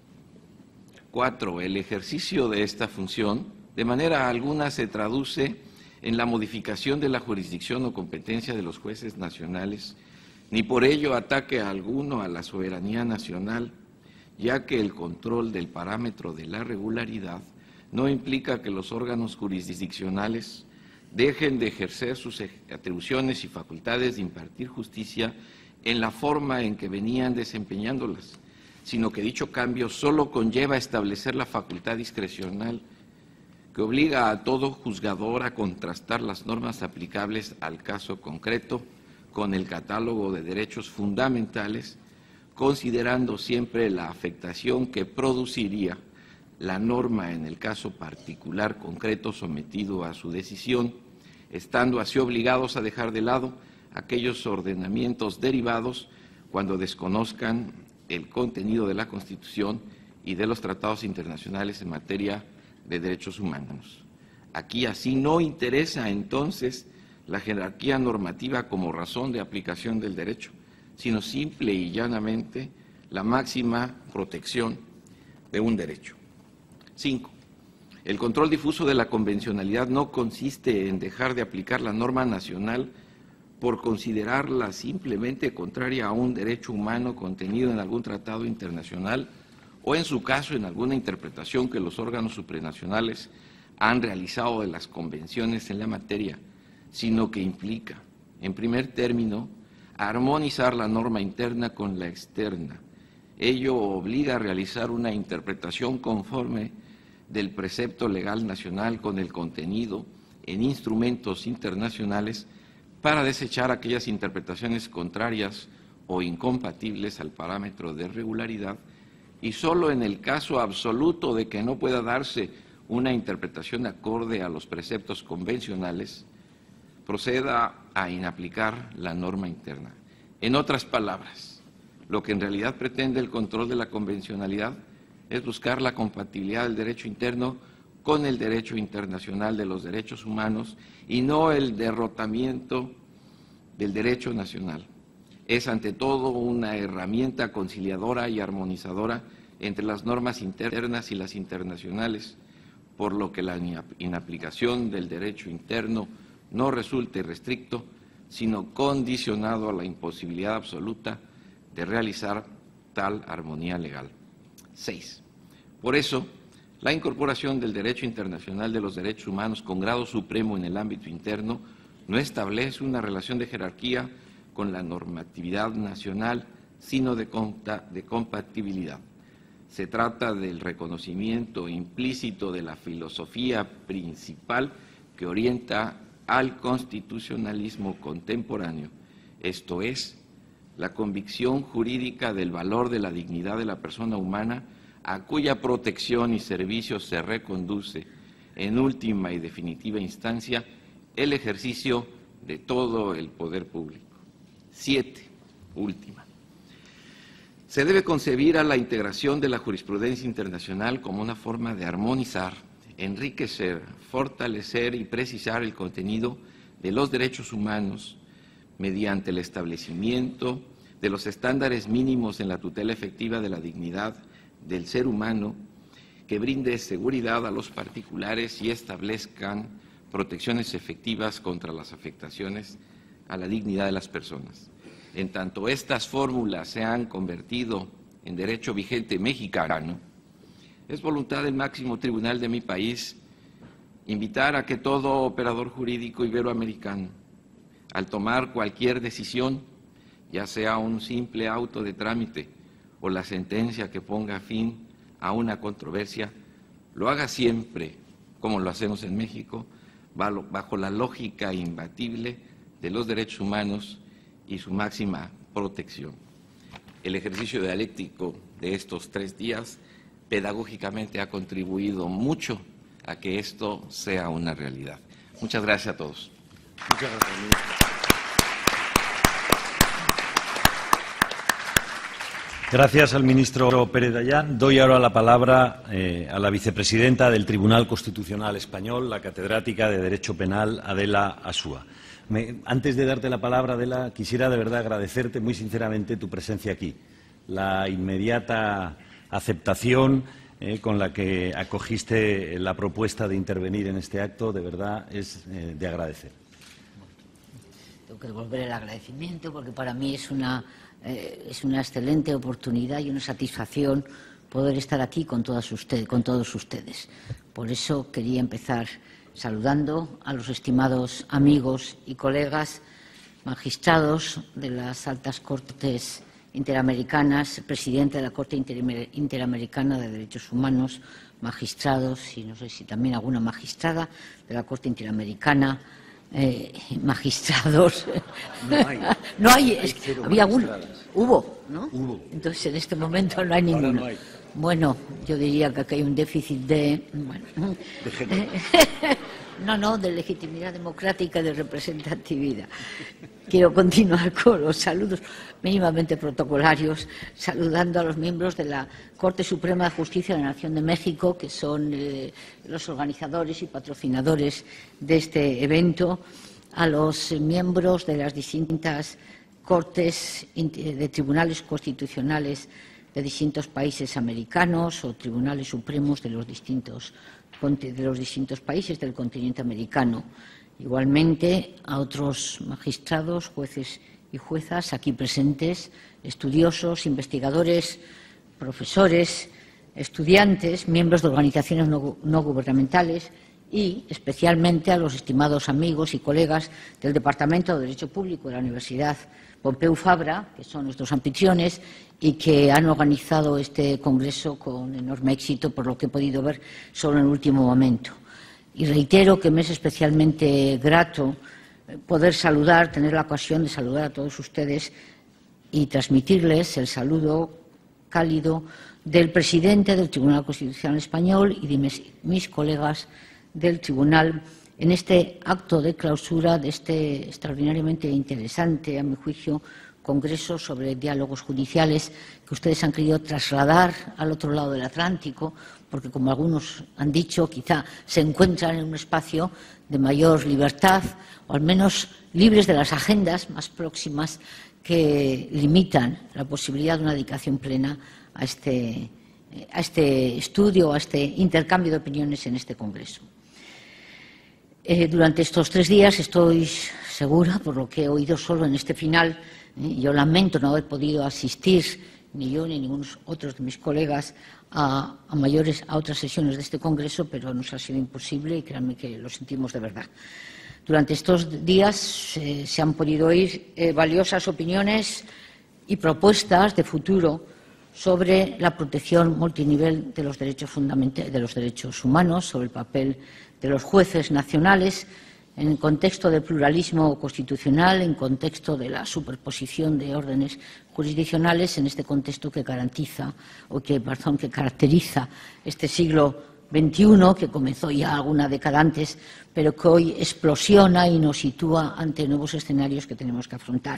4. El ejercicio de esta función, de manera alguna, se traduce en la modificación de la jurisdicción o competencia de los jueces nacionales, ni por ello ataque alguno a la soberanía nacional, ya que el control del parámetro de la regularidad no implica que los órganos jurisdiccionales dejen de ejercer sus atribuciones y facultades de impartir justicia en la forma en que venían desempeñándolas, sino que dicho cambio solo conlleva establecer la facultad discrecional que obliga a todo juzgador a contrastar las normas aplicables al caso concreto con el catálogo de derechos fundamentales, considerando siempre la afectación que produciría la norma en el caso particular concreto sometido a su decisión, estando así obligados a dejar de lado aquellos ordenamientos derivados cuando desconozcan el contenido de la Constitución y de los tratados internacionales en materia de derechos humanos. Aquí así no interesa entonces la jerarquía normativa como razón de aplicación del derecho, sino simple y llanamente la máxima protección de un derecho. 5. El control difuso de la convencionalidad no consiste en dejar de aplicar la norma nacional por considerarla simplemente contraria a un derecho humano contenido en algún tratado internacional o, en su caso, en alguna interpretación que los órganos supranacionales han realizado de las convenciones en la materia, sino que implica, en primer término, armonizar la norma interna con la externa. Ello obliga a realizar una interpretación conforme del precepto legal nacional con el contenido en instrumentos internacionales para desechar aquellas interpretaciones contrarias o incompatibles al parámetro de regularidad, y solo en el caso absoluto de que no pueda darse una interpretación acorde a los preceptos convencionales, proceda a inaplicar la norma interna. En otras palabras, lo que en realidad pretende el control de la convencionalidad es buscar la compatibilidad del derecho interno con el derecho internacional de los derechos humanos y no el derrotamiento del derecho nacional. Es ante todo una herramienta conciliadora y armonizadora entre las normas internas y las internacionales, por lo que la inaplicación del derecho interno no resulte restricto, sino condicionado a la imposibilidad absoluta de realizar tal armonía legal. 6. Por eso, la incorporación del derecho internacional de los derechos humanos con grado supremo en el ámbito interno no establece una relación de jerarquía con la normatividad nacional, sino de compatibilidad. Se trata del reconocimiento implícito de la filosofía principal que orienta al constitucionalismo contemporáneo, esto es, la convicción jurídica del valor de la dignidad de la persona humana, a cuya protección y servicio se reconduce, en última y definitiva instancia, el ejercicio de todo el poder público. 7. Última. Se debe concebir a la integración de la jurisprudencia internacional como una forma de armonizar, enriquecer, fortalecer y precisar el contenido de los derechos humanos mediante el establecimiento de los estándares mínimos en la tutela efectiva de la dignidad del ser humano, que brinde seguridad a los particulares y establezcan protecciones efectivas contra las afectaciones a la dignidad de las personas. En tanto estas fórmulas se han convertido en derecho vigente mexicano, es voluntad del máximo tribunal de mi país invitar a que todo operador jurídico iberoamericano, al tomar cualquier decisión, ya sea un simple auto de trámite o la sentencia que ponga fin a una controversia, lo haga siempre, como lo hacemos en México, bajo la lógica imbatible de los derechos humanos y su máxima protección. El ejercicio dialéctico de estos 3 días pedagógicamente ha contribuido mucho a que esto sea una realidad. Muchas gracias a todos. Muchas gracias, ministro. Gracias al ministro Pérez Dayán. Doy ahora la palabra a la vicepresidenta del Tribunal Constitucional Español, la catedrática de Derecho Penal, Adela Asúa. Antes de darte la palabra, Adela, quisiera de verdad agradecerte muy sinceramente tu presencia aquí. La inmediata aceptación con la que acogiste la propuesta de intervenir en este acto, de verdad, es de agradecer. Tengo que devolver el agradecimiento porque para mí es una excelente oportunidad y una satisfacción poder estar aquí con todos ustedes. Por eso quería empezar saludando a los estimados amigos y colegas magistrados de las altas Cortes Interamericanas, presidente de la Corte Interamericana de Derechos Humanos, magistrados y no sé si también alguna magistrada de la Corte Interamericana, magistrados. No hay. Había uno. Hubo, ¿no? Hubo. Entonces, en este momento no hay ninguno. No hay. Bueno, yo diría que aquí hay un déficit de... Bueno, no, de legitimidad democrática y de representatividad. Quiero continuar con los saludos mínimamente protocolarios, saludando a los miembros de la Corte Suprema de Justicia de la Nación de México, que son los organizadores y patrocinadores de este evento, a los miembros de las distintas cortes de tribunales constitucionales de distintos países americanos o tribunales supremos de los distintos países del continente americano. Igualmente a otros magistrados, jueces y juezas aquí presentes, estudiosos, investigadores, profesores, estudiantes, miembros de organizaciones no gubernamentales y especialmente a los estimados amigos y colegas del Departamento de Derecho Público de la Universidad Pompeu Fabra, que son nuestros anfitriones y que han organizado este congreso con enorme éxito, por lo que he podido ver solo en el último momento. Y reitero que me es especialmente grato poder tener la ocasión de saludar a todos ustedes y transmitirles el saludo cálido del presidente del Tribunal Constitucional Español y de mis colegas del Tribunal en este acto de clausura de este extraordinariamente interesante, a mi juicio, congreso sobre diálogos judiciales que ustedes han querido trasladar al otro lado del Atlántico, porque, como algunos han dicho, quizá se encuentran en un espacio de mayor libertad, o al menos libres de las agendas más próximas que limitan la posibilidad de una dedicación plena a este estudio, a este intercambio de opiniones en este congreso. Durante estos 3 días estoy segura, por lo que he oído solo en este final, yo lamento no haber podido asistir, ni yo ni ninguno otros de mis colegas, a otras sesiones de este congreso, pero nos ha sido imposible y créanme que lo sentimos de verdad. Durante estos días se han podido oír valiosas opiniones y propuestas de futuro sobre la protección multinivel de los derechos fundamentales, de los derechos humanos, sobre el papel de los jueces nacionales en el contexto del pluralismo constitucional, en contexto de la superposición de órdenes jurisdiccionales, en este contexto que caracteriza este siglo XXI, que comenzó ya alguna década antes, pero que hoy explosiona y nos sitúa ante nuevos escenarios que tenemos que afrontar.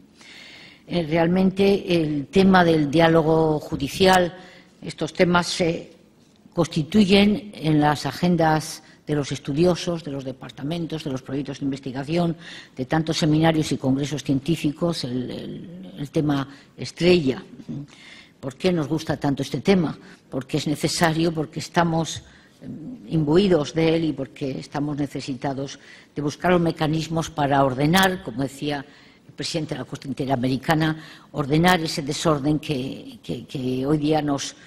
Realmente el tema del diálogo judicial, estos temas se constituyen en las agendas de los estudiosos, de los departamentos, de los proyectos de investigación, de tantos seminarios y congresos científicos, el tema estrella. ¿Por qué nos gusta tanto este tema? Porque es necesario, porque estamos imbuidos de él y porque estamos necesitados de buscar los mecanismos para ordenar, como decía el presidente de la Corte Interamericana, ordenar ese desorden que hoy día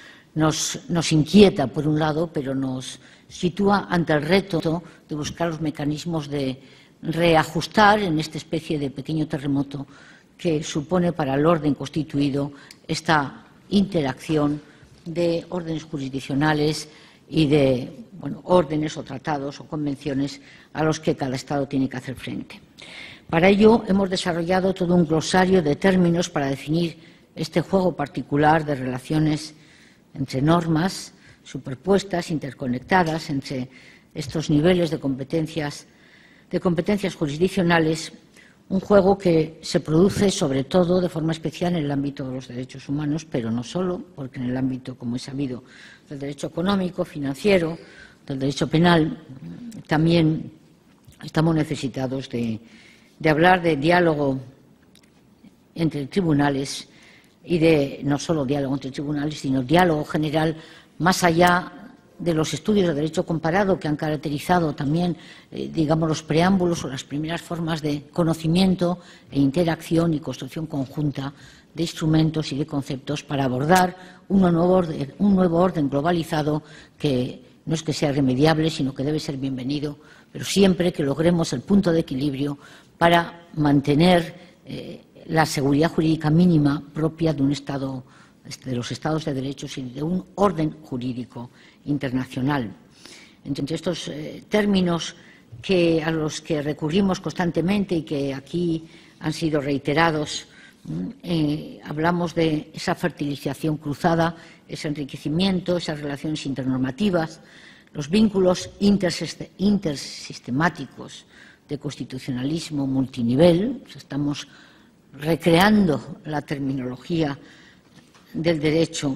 nos inquieta, por un lado, pero nos sitúa ante el reto de buscar los mecanismos de reajustar en esta especie de pequeño terremoto que supone para el orden constituido esta interacción de órdenes jurisdiccionales y de órdenes o tratados o convenciones a los que cada Estado tiene que hacer frente. Para ello hemos desarrollado todo un glosario de términos para definir este juego particular de relaciones entre normas superpuestas, interconectadas, entre estos niveles de competencias jurisdiccionales, un juego que se produce sobre todo de forma especial en el ámbito de los derechos humanos, pero no solo, porque en el ámbito, como es sabido, del derecho económico, financiero, del derecho penal, también estamos necesitados de hablar de diálogo entre tribunales y de no solo diálogo entre tribunales, sino diálogo general más allá de los estudios de derecho comparado que han caracterizado también, digamos, los preámbulos o las primeras formas de conocimiento e interacción y construcción conjunta de instrumentos y de conceptos para abordar un nuevo orden globalizado que no es que sea irremediable, sino que debe ser bienvenido, pero siempre que logremos el punto de equilibrio para mantener la seguridad jurídica mínima propia de un Estado, de los Estados de Derecho y de un orden jurídico internacional. Entre estos términos a los que recurrimos constantemente y que aquí han sido reiterados, hablamos de esa fertilización cruzada, ese enriquecimiento, esas relaciones internormativas, los vínculos intersistemáticos de constitucionalismo multinivel. Estamos recreando la terminología del derecho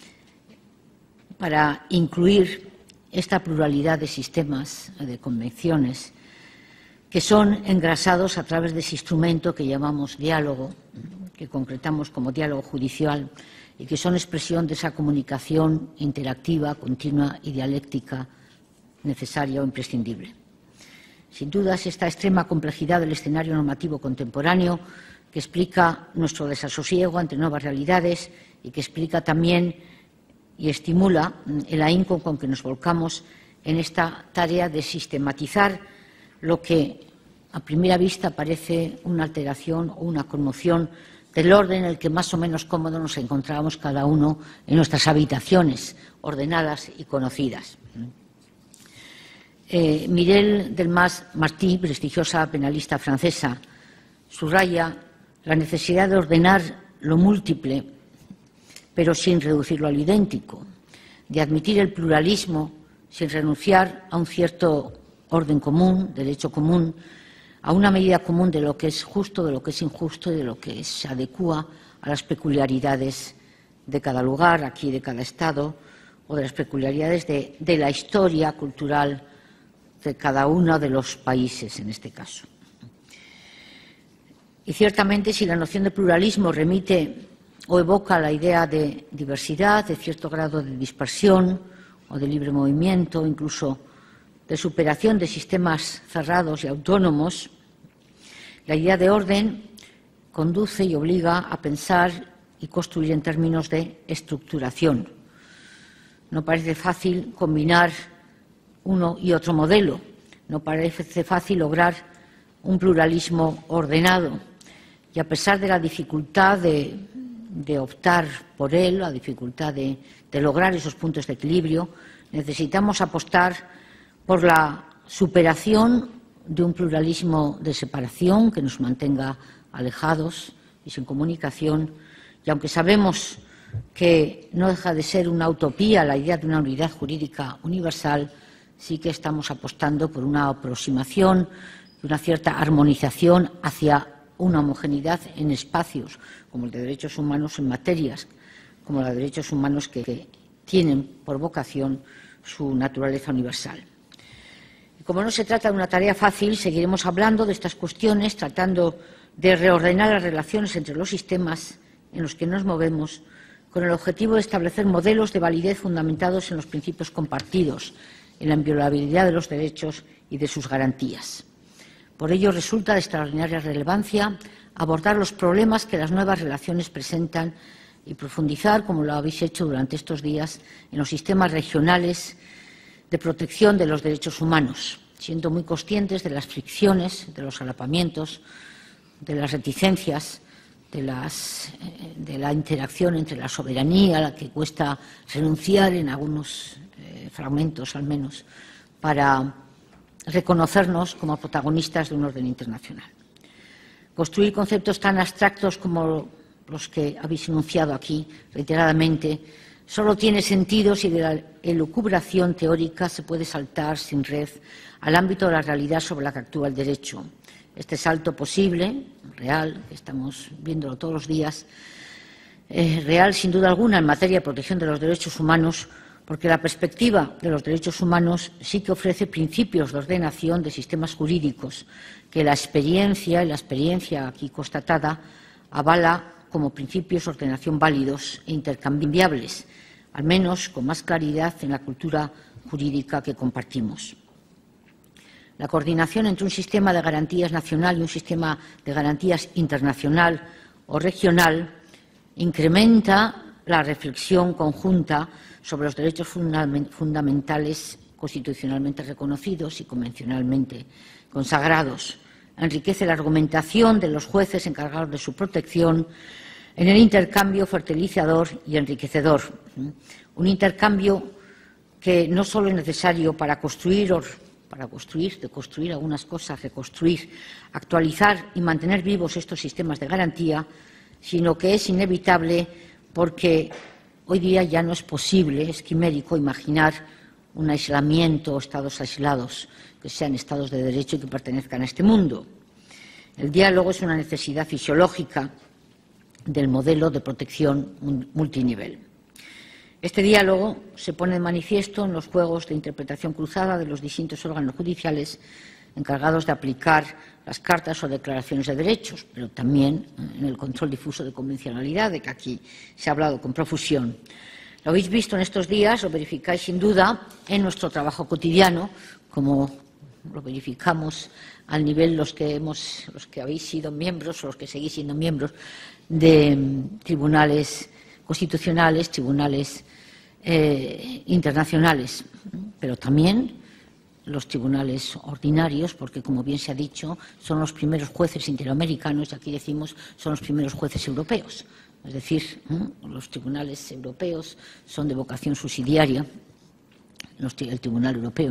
para incluir esta pluralidad de sistemas, de convenciones, que son engrasados a través de ese instrumento que llamamos diálogo, que concretamos como diálogo judicial, y que son expresión de esa comunicación interactiva, continua y dialéctica necesaria o imprescindible. Sin dudas, esta extrema complejidad del escenario normativo contemporáneo, que explica nuestro desasosiego ante nuevas realidades y que explica también y estimula el ahínco con que nos volcamos en esta tarea de sistematizar lo que a primera vista parece una alteración o una conmoción del orden en el que más o menos cómodo nos encontrábamos cada uno en nuestras habitaciones ordenadas y conocidas. Mireille Delmas-Marty, prestigiosa penalista francesa, subraya la necesidad de ordenar lo múltiple, pero sin reducirlo a lo idéntico, de admitir el pluralismo sin renunciar a un cierto orden común, derecho común, a una medida común de lo que es justo, de lo que es injusto y de lo que se adecúa a las peculiaridades de cada lugar, aquí de cada Estado, o de las peculiaridades de la historia cultural de cada uno de los países, en este caso. Y ciertamente, si la noción de pluralismo remite o evoca la idea de diversidad, de cierto grado de dispersión o de libre movimiento, incluso de superación de sistemas cerrados y autónomos, la idea de orden conduce y obliga a pensar y construir en términos de estructuración. No parece fácil combinar uno y otro modelo, no parece fácil lograr un pluralismo ordenado y, a pesar de la dificultad de optar por él, la dificultad de lograr esos puntos de equilibrio, necesitamos apostar por la superación de un pluralismo de separación que nos mantenga alejados y sin comunicación, y aunque sabemos que no deja de ser una utopía la idea de una unidad jurídica universal, sí que estamos apostando por una aproximación y una cierta armonización hacia una homogeneidad en espacios, como el de derechos humanos, en materias como la de derechos humanos que tienen por vocación su naturaleza universal. Y como no se trata de una tarea fácil, seguiremos hablando de estas cuestiones, tratando de reordenar las relaciones entre los sistemas en los que nos movemos, con el objetivo de establecer modelos de validez fundamentados en los principios compartidos, en la inviolabilidad de los derechos y de sus garantías. Por ello, resulta de extraordinaria relevancia abordar los problemas que las nuevas relaciones presentan y profundizar, como lo habéis hecho durante estos días, en los sistemas regionales de protección de los derechos humanos, siendo muy conscientes de las fricciones, de los solapamientos, de las reticencias, de la interacción entre la soberanía, a la que cuesta renunciar en algunos fragmentos al menos, para reconocernos como protagonistas de un orden internacional. Construir conceptos tan abstractos como los que habéis enunciado aquí reiteradamente solo tiene sentido si de la elucubración teórica se puede saltar sin red al ámbito de la realidad sobre la que actúa el derecho. Este salto posible, real, que estamos viéndolo todos los días, real sin duda alguna en materia de protección de los derechos humanos, porque la perspectiva de los derechos humanos sí que ofrece principios de ordenación de sistemas jurídicos que la experiencia aquí constatada avala como principios de ordenación válidos e intercambiables, al menos con más claridad en la cultura jurídica que compartimos. La coordinación entre un sistema de garantías nacional y un sistema de garantías internacional o regional incrementa la reflexión conjunta sobre los derechos fundamentales constitucionalmente reconocidos y convencionalmente consagrados. Enriquece la argumentación de los jueces encargados de su protección en el intercambio fertilizador y enriquecedor. Un intercambio que no solo es necesario para construir para construir, deconstruir algunas cosas, reconstruir, actualizar y mantener vivos estos sistemas de garantía, sino que es inevitable porque hoy día ya no es posible, es quimérico imaginar un aislamiento o estados aislados que sean estados de derecho y que pertenezcan a este mundo. El diálogo es una necesidad fisiológica del modelo de protección multinivel. Este diálogo se pone de manifiesto en los juegos de interpretación cruzada de los distintos órganos judiciales encargados de aplicar las cartas o declaraciones de derechos, pero también en el control difuso de convencionalidad, de que aquí se ha hablado con profusión. Lo habéis visto en estos días, lo verificáis sin duda en nuestro trabajo cotidiano, como lo verificamos al nivel los que habéis sido miembros o los que seguís siendo miembros de tribunales constitucionales, tribunales internacionales, pero también los tribunales ordinarios, porque, como bien se ha dicho, son los primeros jueces interamericanos y aquí decimos son los primeros jueces europeos. Es decir, los tribunales europeos son de vocación subsidiaria, el Tribunal Europeo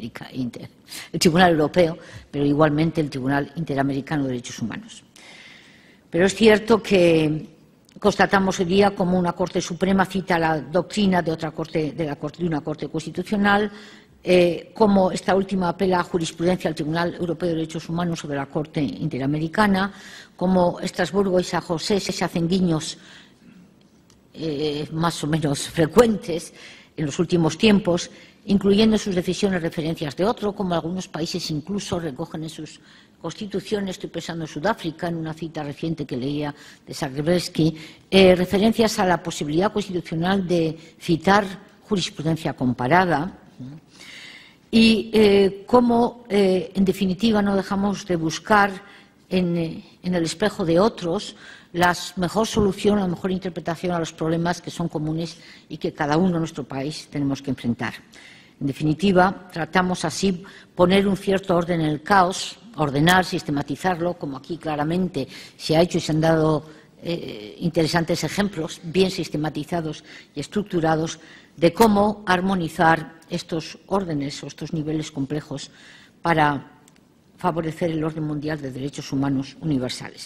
el Tribunal Europeo, pero igualmente el Tribunal Interamericano de Derechos Humanos. Pero es cierto que constatamos hoy día como una Corte Suprema cita la doctrina de una Corte Constitucional, como esta última apela a jurisprudencia al Tribunal Europeo de Derechos Humanos sobre la Corte Interamericana, como Estrasburgo y San José se hacen guiños más o menos frecuentes en los últimos tiempos, incluyendo en sus decisiones referencias de otro, como algunos países incluso recogen en sus constituciones, estoy pensando en Sudáfrica, en una cita reciente que leía de Zagrebski, referencias a la posibilidad constitucional de citar jurisprudencia comparada y cómo, en definitiva, no dejamos de buscar en el espejo de otros la mejor solución, la mejor interpretación a los problemas que son comunes y que cada uno en nuestro país tenemos que enfrentar. En definitiva, tratamos así poner un cierto orden en el caos, ordenar, sistematizarlo, como aquí claramente se ha hecho y se han dado interesantes ejemplos, bien sistematizados y estructurados, de cómo armonizar estos órdenes o estos niveles complejos para favorecer el orden mundial de derechos humanos universales.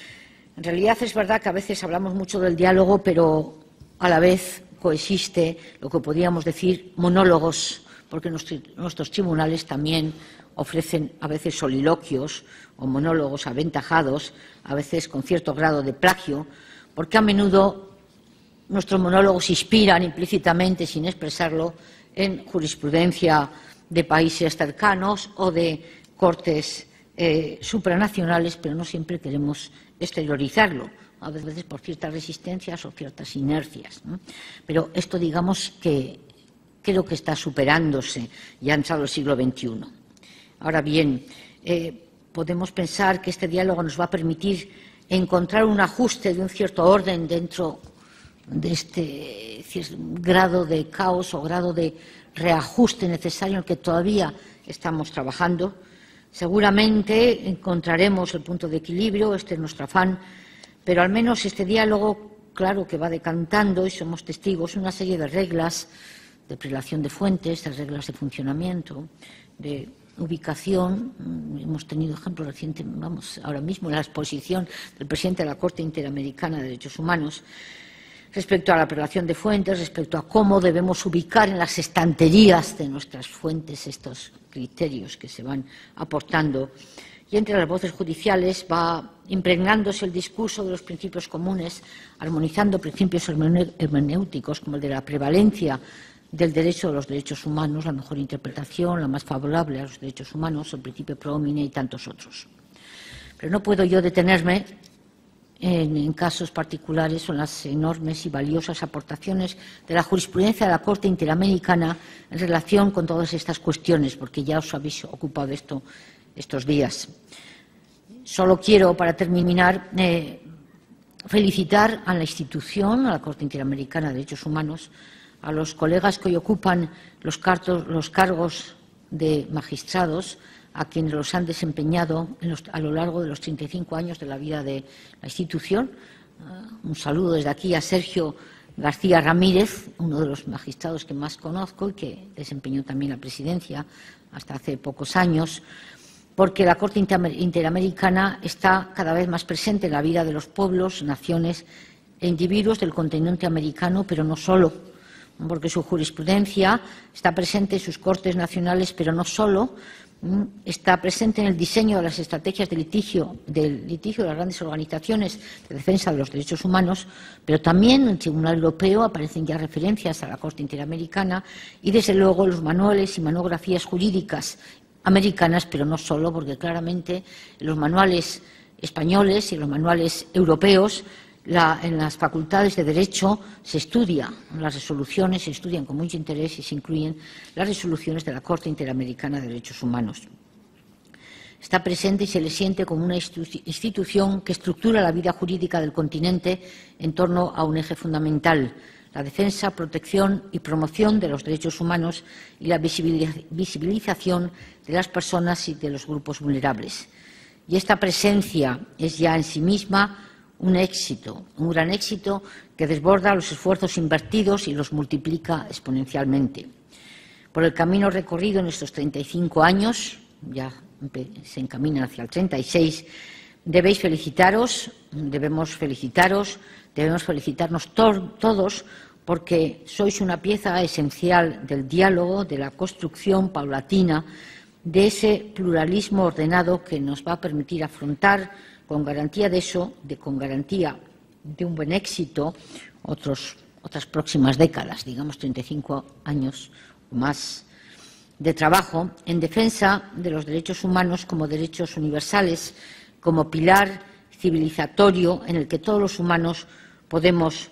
En realidad es verdad que a veces hablamos mucho del diálogo, pero a la vez coexiste lo que podríamos decir monólogos, porque nuestros tribunales también ofrecen a veces soliloquios o monólogos aventajados, a veces con cierto grado de plagio, porque a menudo nuestros monólogos inspiran implícitamente, sin expresarlo, en jurisprudencia de países cercanos o de cortes supranacionales, pero no siempre queremos exteriorizarlo, a veces por ciertas resistencias o ciertas inercias, ¿no? Pero esto, digamos, que creo que está superándose ya ha entrado el siglo XXI. Ahora bien, podemos pensar que este diálogo nos va a permitir encontrar un ajuste de un cierto orden dentro de este grado de caos o grado de reajuste necesario en el que todavía estamos trabajando. Seguramente encontraremos el punto de equilibrio, este es nuestro afán, pero al menos este diálogo, claro que va decantando y somos testigos, una serie de reglas de prelación de fuentes, de reglas de funcionamiento, de ubicación. Hemos tenido ejemplos recientes, ahora mismo en la exposición del presidente de la Corte Interamericana de Derechos Humanos, respecto a la prelación de fuentes, respecto a cómo debemos ubicar en las estanterías de nuestras fuentes estos criterios que se van aportando. Y entre las voces judiciales va impregnándose el discurso de los principios comunes, armonizando principios hermenéuticos como el de la prevalencia del derecho a los derechos humanos, la mejor interpretación, la más favorable a los derechos humanos, el principio pro homine y tantos otros. Pero no puedo yo detenerme en casos particulares son las enormes y valiosas aportaciones de la jurisprudencia de la Corte Interamericana en relación con todas estas cuestiones, porque ya os habéis ocupado de esto estos días. Solo quiero, para terminar, felicitar a la institución, a la Corte Interamericana de Derechos Humanos, a los colegas que hoy ocupan los cargos de magistrados, a quienes los han desempeñado a lo largo de los 35 años de la vida de la institución. Un saludo desde aquí a Sergio García Ramírez, uno de los magistrados que más conozco y que desempeñó también la presidencia hasta hace pocos años, porque la Corte Interamericana está cada vez más presente en la vida de los pueblos, naciones e individuos del continente americano, pero no solo, porque su jurisprudencia está presente en sus cortes nacionales, pero no solo, está presente en el diseño de las estrategias de litigio de las grandes organizaciones de defensa de los derechos humanos, pero también en el Tribunal Europeo aparecen ya referencias a la Corte Interamericana y, desde luego, los manuales y monografías jurídicas americanas, pero no solo, porque claramente en los manuales españoles y en los manuales europeos, en las facultades de Derecho se estudian las resoluciones, se estudian con mucho interés y se incluyen las resoluciones de la Corte Interamericana de Derechos Humanos. Está presente y se le siente como una institución que estructura la vida jurídica del continente en torno a un eje fundamental: la defensa, protección y promoción de los derechos humanos y la visibilización de las personas y de los grupos vulnerables. Y esta presencia es ya en sí misma un éxito, un gran éxito que desborda los esfuerzos invertidos y los multiplica exponencialmente. Por el camino recorrido en estos 35 años, ya se encamina hacia el 36, debemos felicitarnos todos, porque sois una pieza esencial del diálogo, de la construcción paulatina, de ese pluralismo ordenado que nos va a permitir afrontar con garantía de un buen éxito otras próximas décadas, digamos 35 años o más de trabajo en defensa de los derechos humanos como derechos universales, como pilar civilizatorio en el que todos los humanos podemos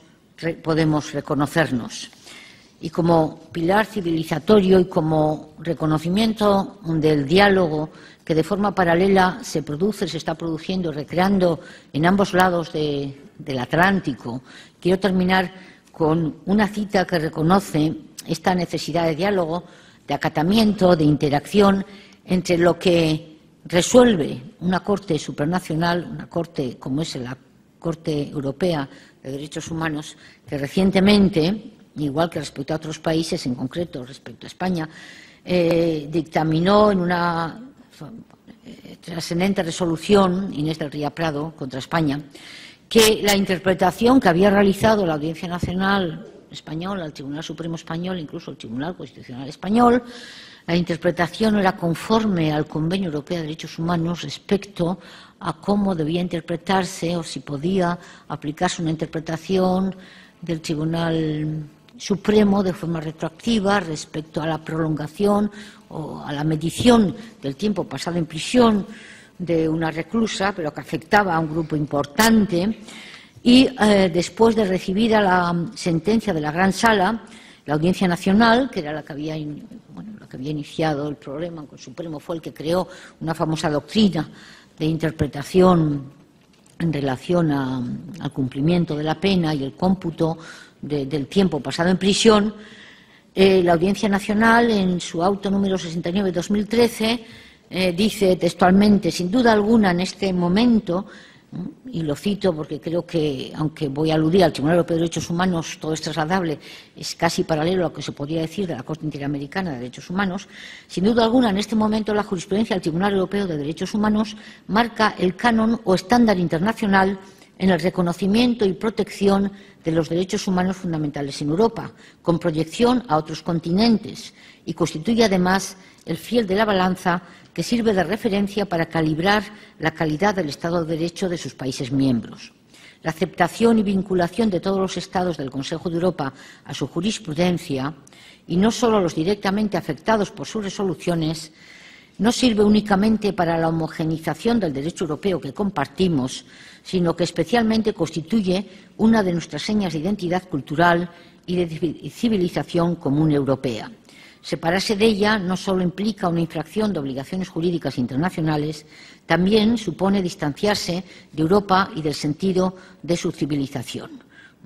reconocernos. Y como pilar civilizatorio y como reconocimiento del diálogo que de forma paralela se está produciendo, recreando en ambos lados del Atlántico, quiero terminar con una cita que reconoce esta necesidad de diálogo, de acatamiento, de interacción entre lo que resuelve una Corte supranacional, una Corte como es la Corte Europea de Derechos Humanos, que recientemente, igual que respecto a otros países, en concreto respecto a España, dictaminó en una trascendente resolución, Inés del Ría Prado, contra España, que la interpretación que había realizado la Audiencia Nacional Española, el Tribunal Supremo Español, incluso el Tribunal Constitucional Español, la interpretación era conforme al Convenio Europeo de Derechos Humanos respecto a cómo debía interpretarse o si podía aplicarse una interpretación del Tribunal Supremo de forma retroactiva respecto a la prolongación o a la medición del tiempo pasado en prisión de una reclusa, pero que afectaba a un grupo importante. Y después de recibida la sentencia de la Gran Sala, la Audiencia Nacional, que era la que había iniciado el problema con el Supremo, fue el que creó una famosa doctrina de interpretación en relación al cumplimiento de la pena y el cómputo del tiempo pasado en prisión. La Audiencia Nacional, en su auto número 69/2013, dice textualmente: sin duda alguna en este momento, y lo cito porque creo que, aunque voy a aludir al Tribunal Europeo de Derechos Humanos, todo es trasladable, es casi paralelo a lo que se podría decir de la Corte Interamericana de Derechos Humanos. Sin duda alguna, en este momento la jurisprudencia del Tribunal Europeo de Derechos Humanos marca el canon o estándar internacional en el reconocimiento y protección de los derechos humanos fundamentales en Europa, con proyección a otros continentes, y constituye además el fiel de la balanza que sirve de referencia para calibrar la calidad del Estado de Derecho de sus países miembros. La aceptación y vinculación de todos los Estados del Consejo de Europa a su jurisprudencia, y no solo los directamente afectados por sus resoluciones, no sirve únicamente para la homogenización del derecho europeo que compartimos, sino que especialmente constituye una de nuestras señas de identidad cultural y de civilización común europea. Separarse de ella no solo implica una infracción de obligaciones jurídicas internacionales, también supone distanciarse de Europa y del sentido de su civilización.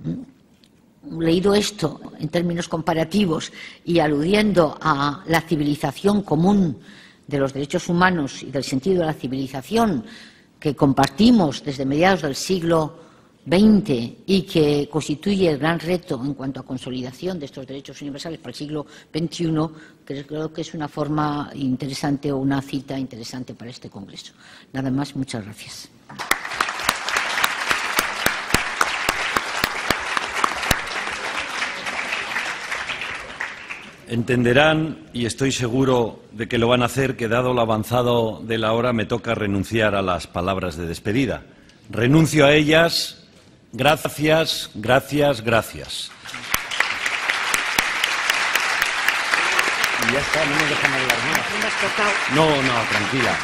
Leído esto en términos comparativos y aludiendo a la civilización común de los derechos humanos y del sentido de la civilización que compartimos desde mediados del siglo XX y que constituye el gran reto en cuanto a consolidación de estos derechos universales para el siglo XXI, creo que es una forma interesante o una cita interesante para este Congreso. Nada más, muchas gracias. Entenderán, y estoy seguro de que lo van a hacer, que dado lo avanzado de la hora me toca renunciar a las palabras de despedida. Renuncio a ellas. Gracias, gracias, gracias. Y ya está, no me dejan hablar más. No, tranquila.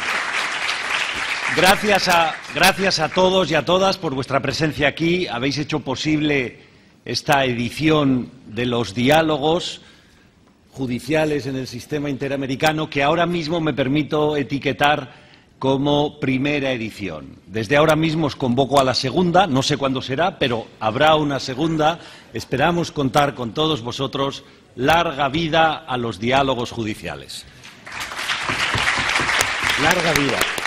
Gracias a todos y a todas por vuestra presencia aquí. Habéis hecho posible esta edición de los diálogos judiciales en el sistema interamericano, que ahora mismo me permito etiquetar como primera edición. Desde ahora mismo os convoco a la segunda, no sé cuándo será, pero habrá una segunda. Esperamos contar con todos vosotros. Larga vida a los diálogos judiciales. Larga vida.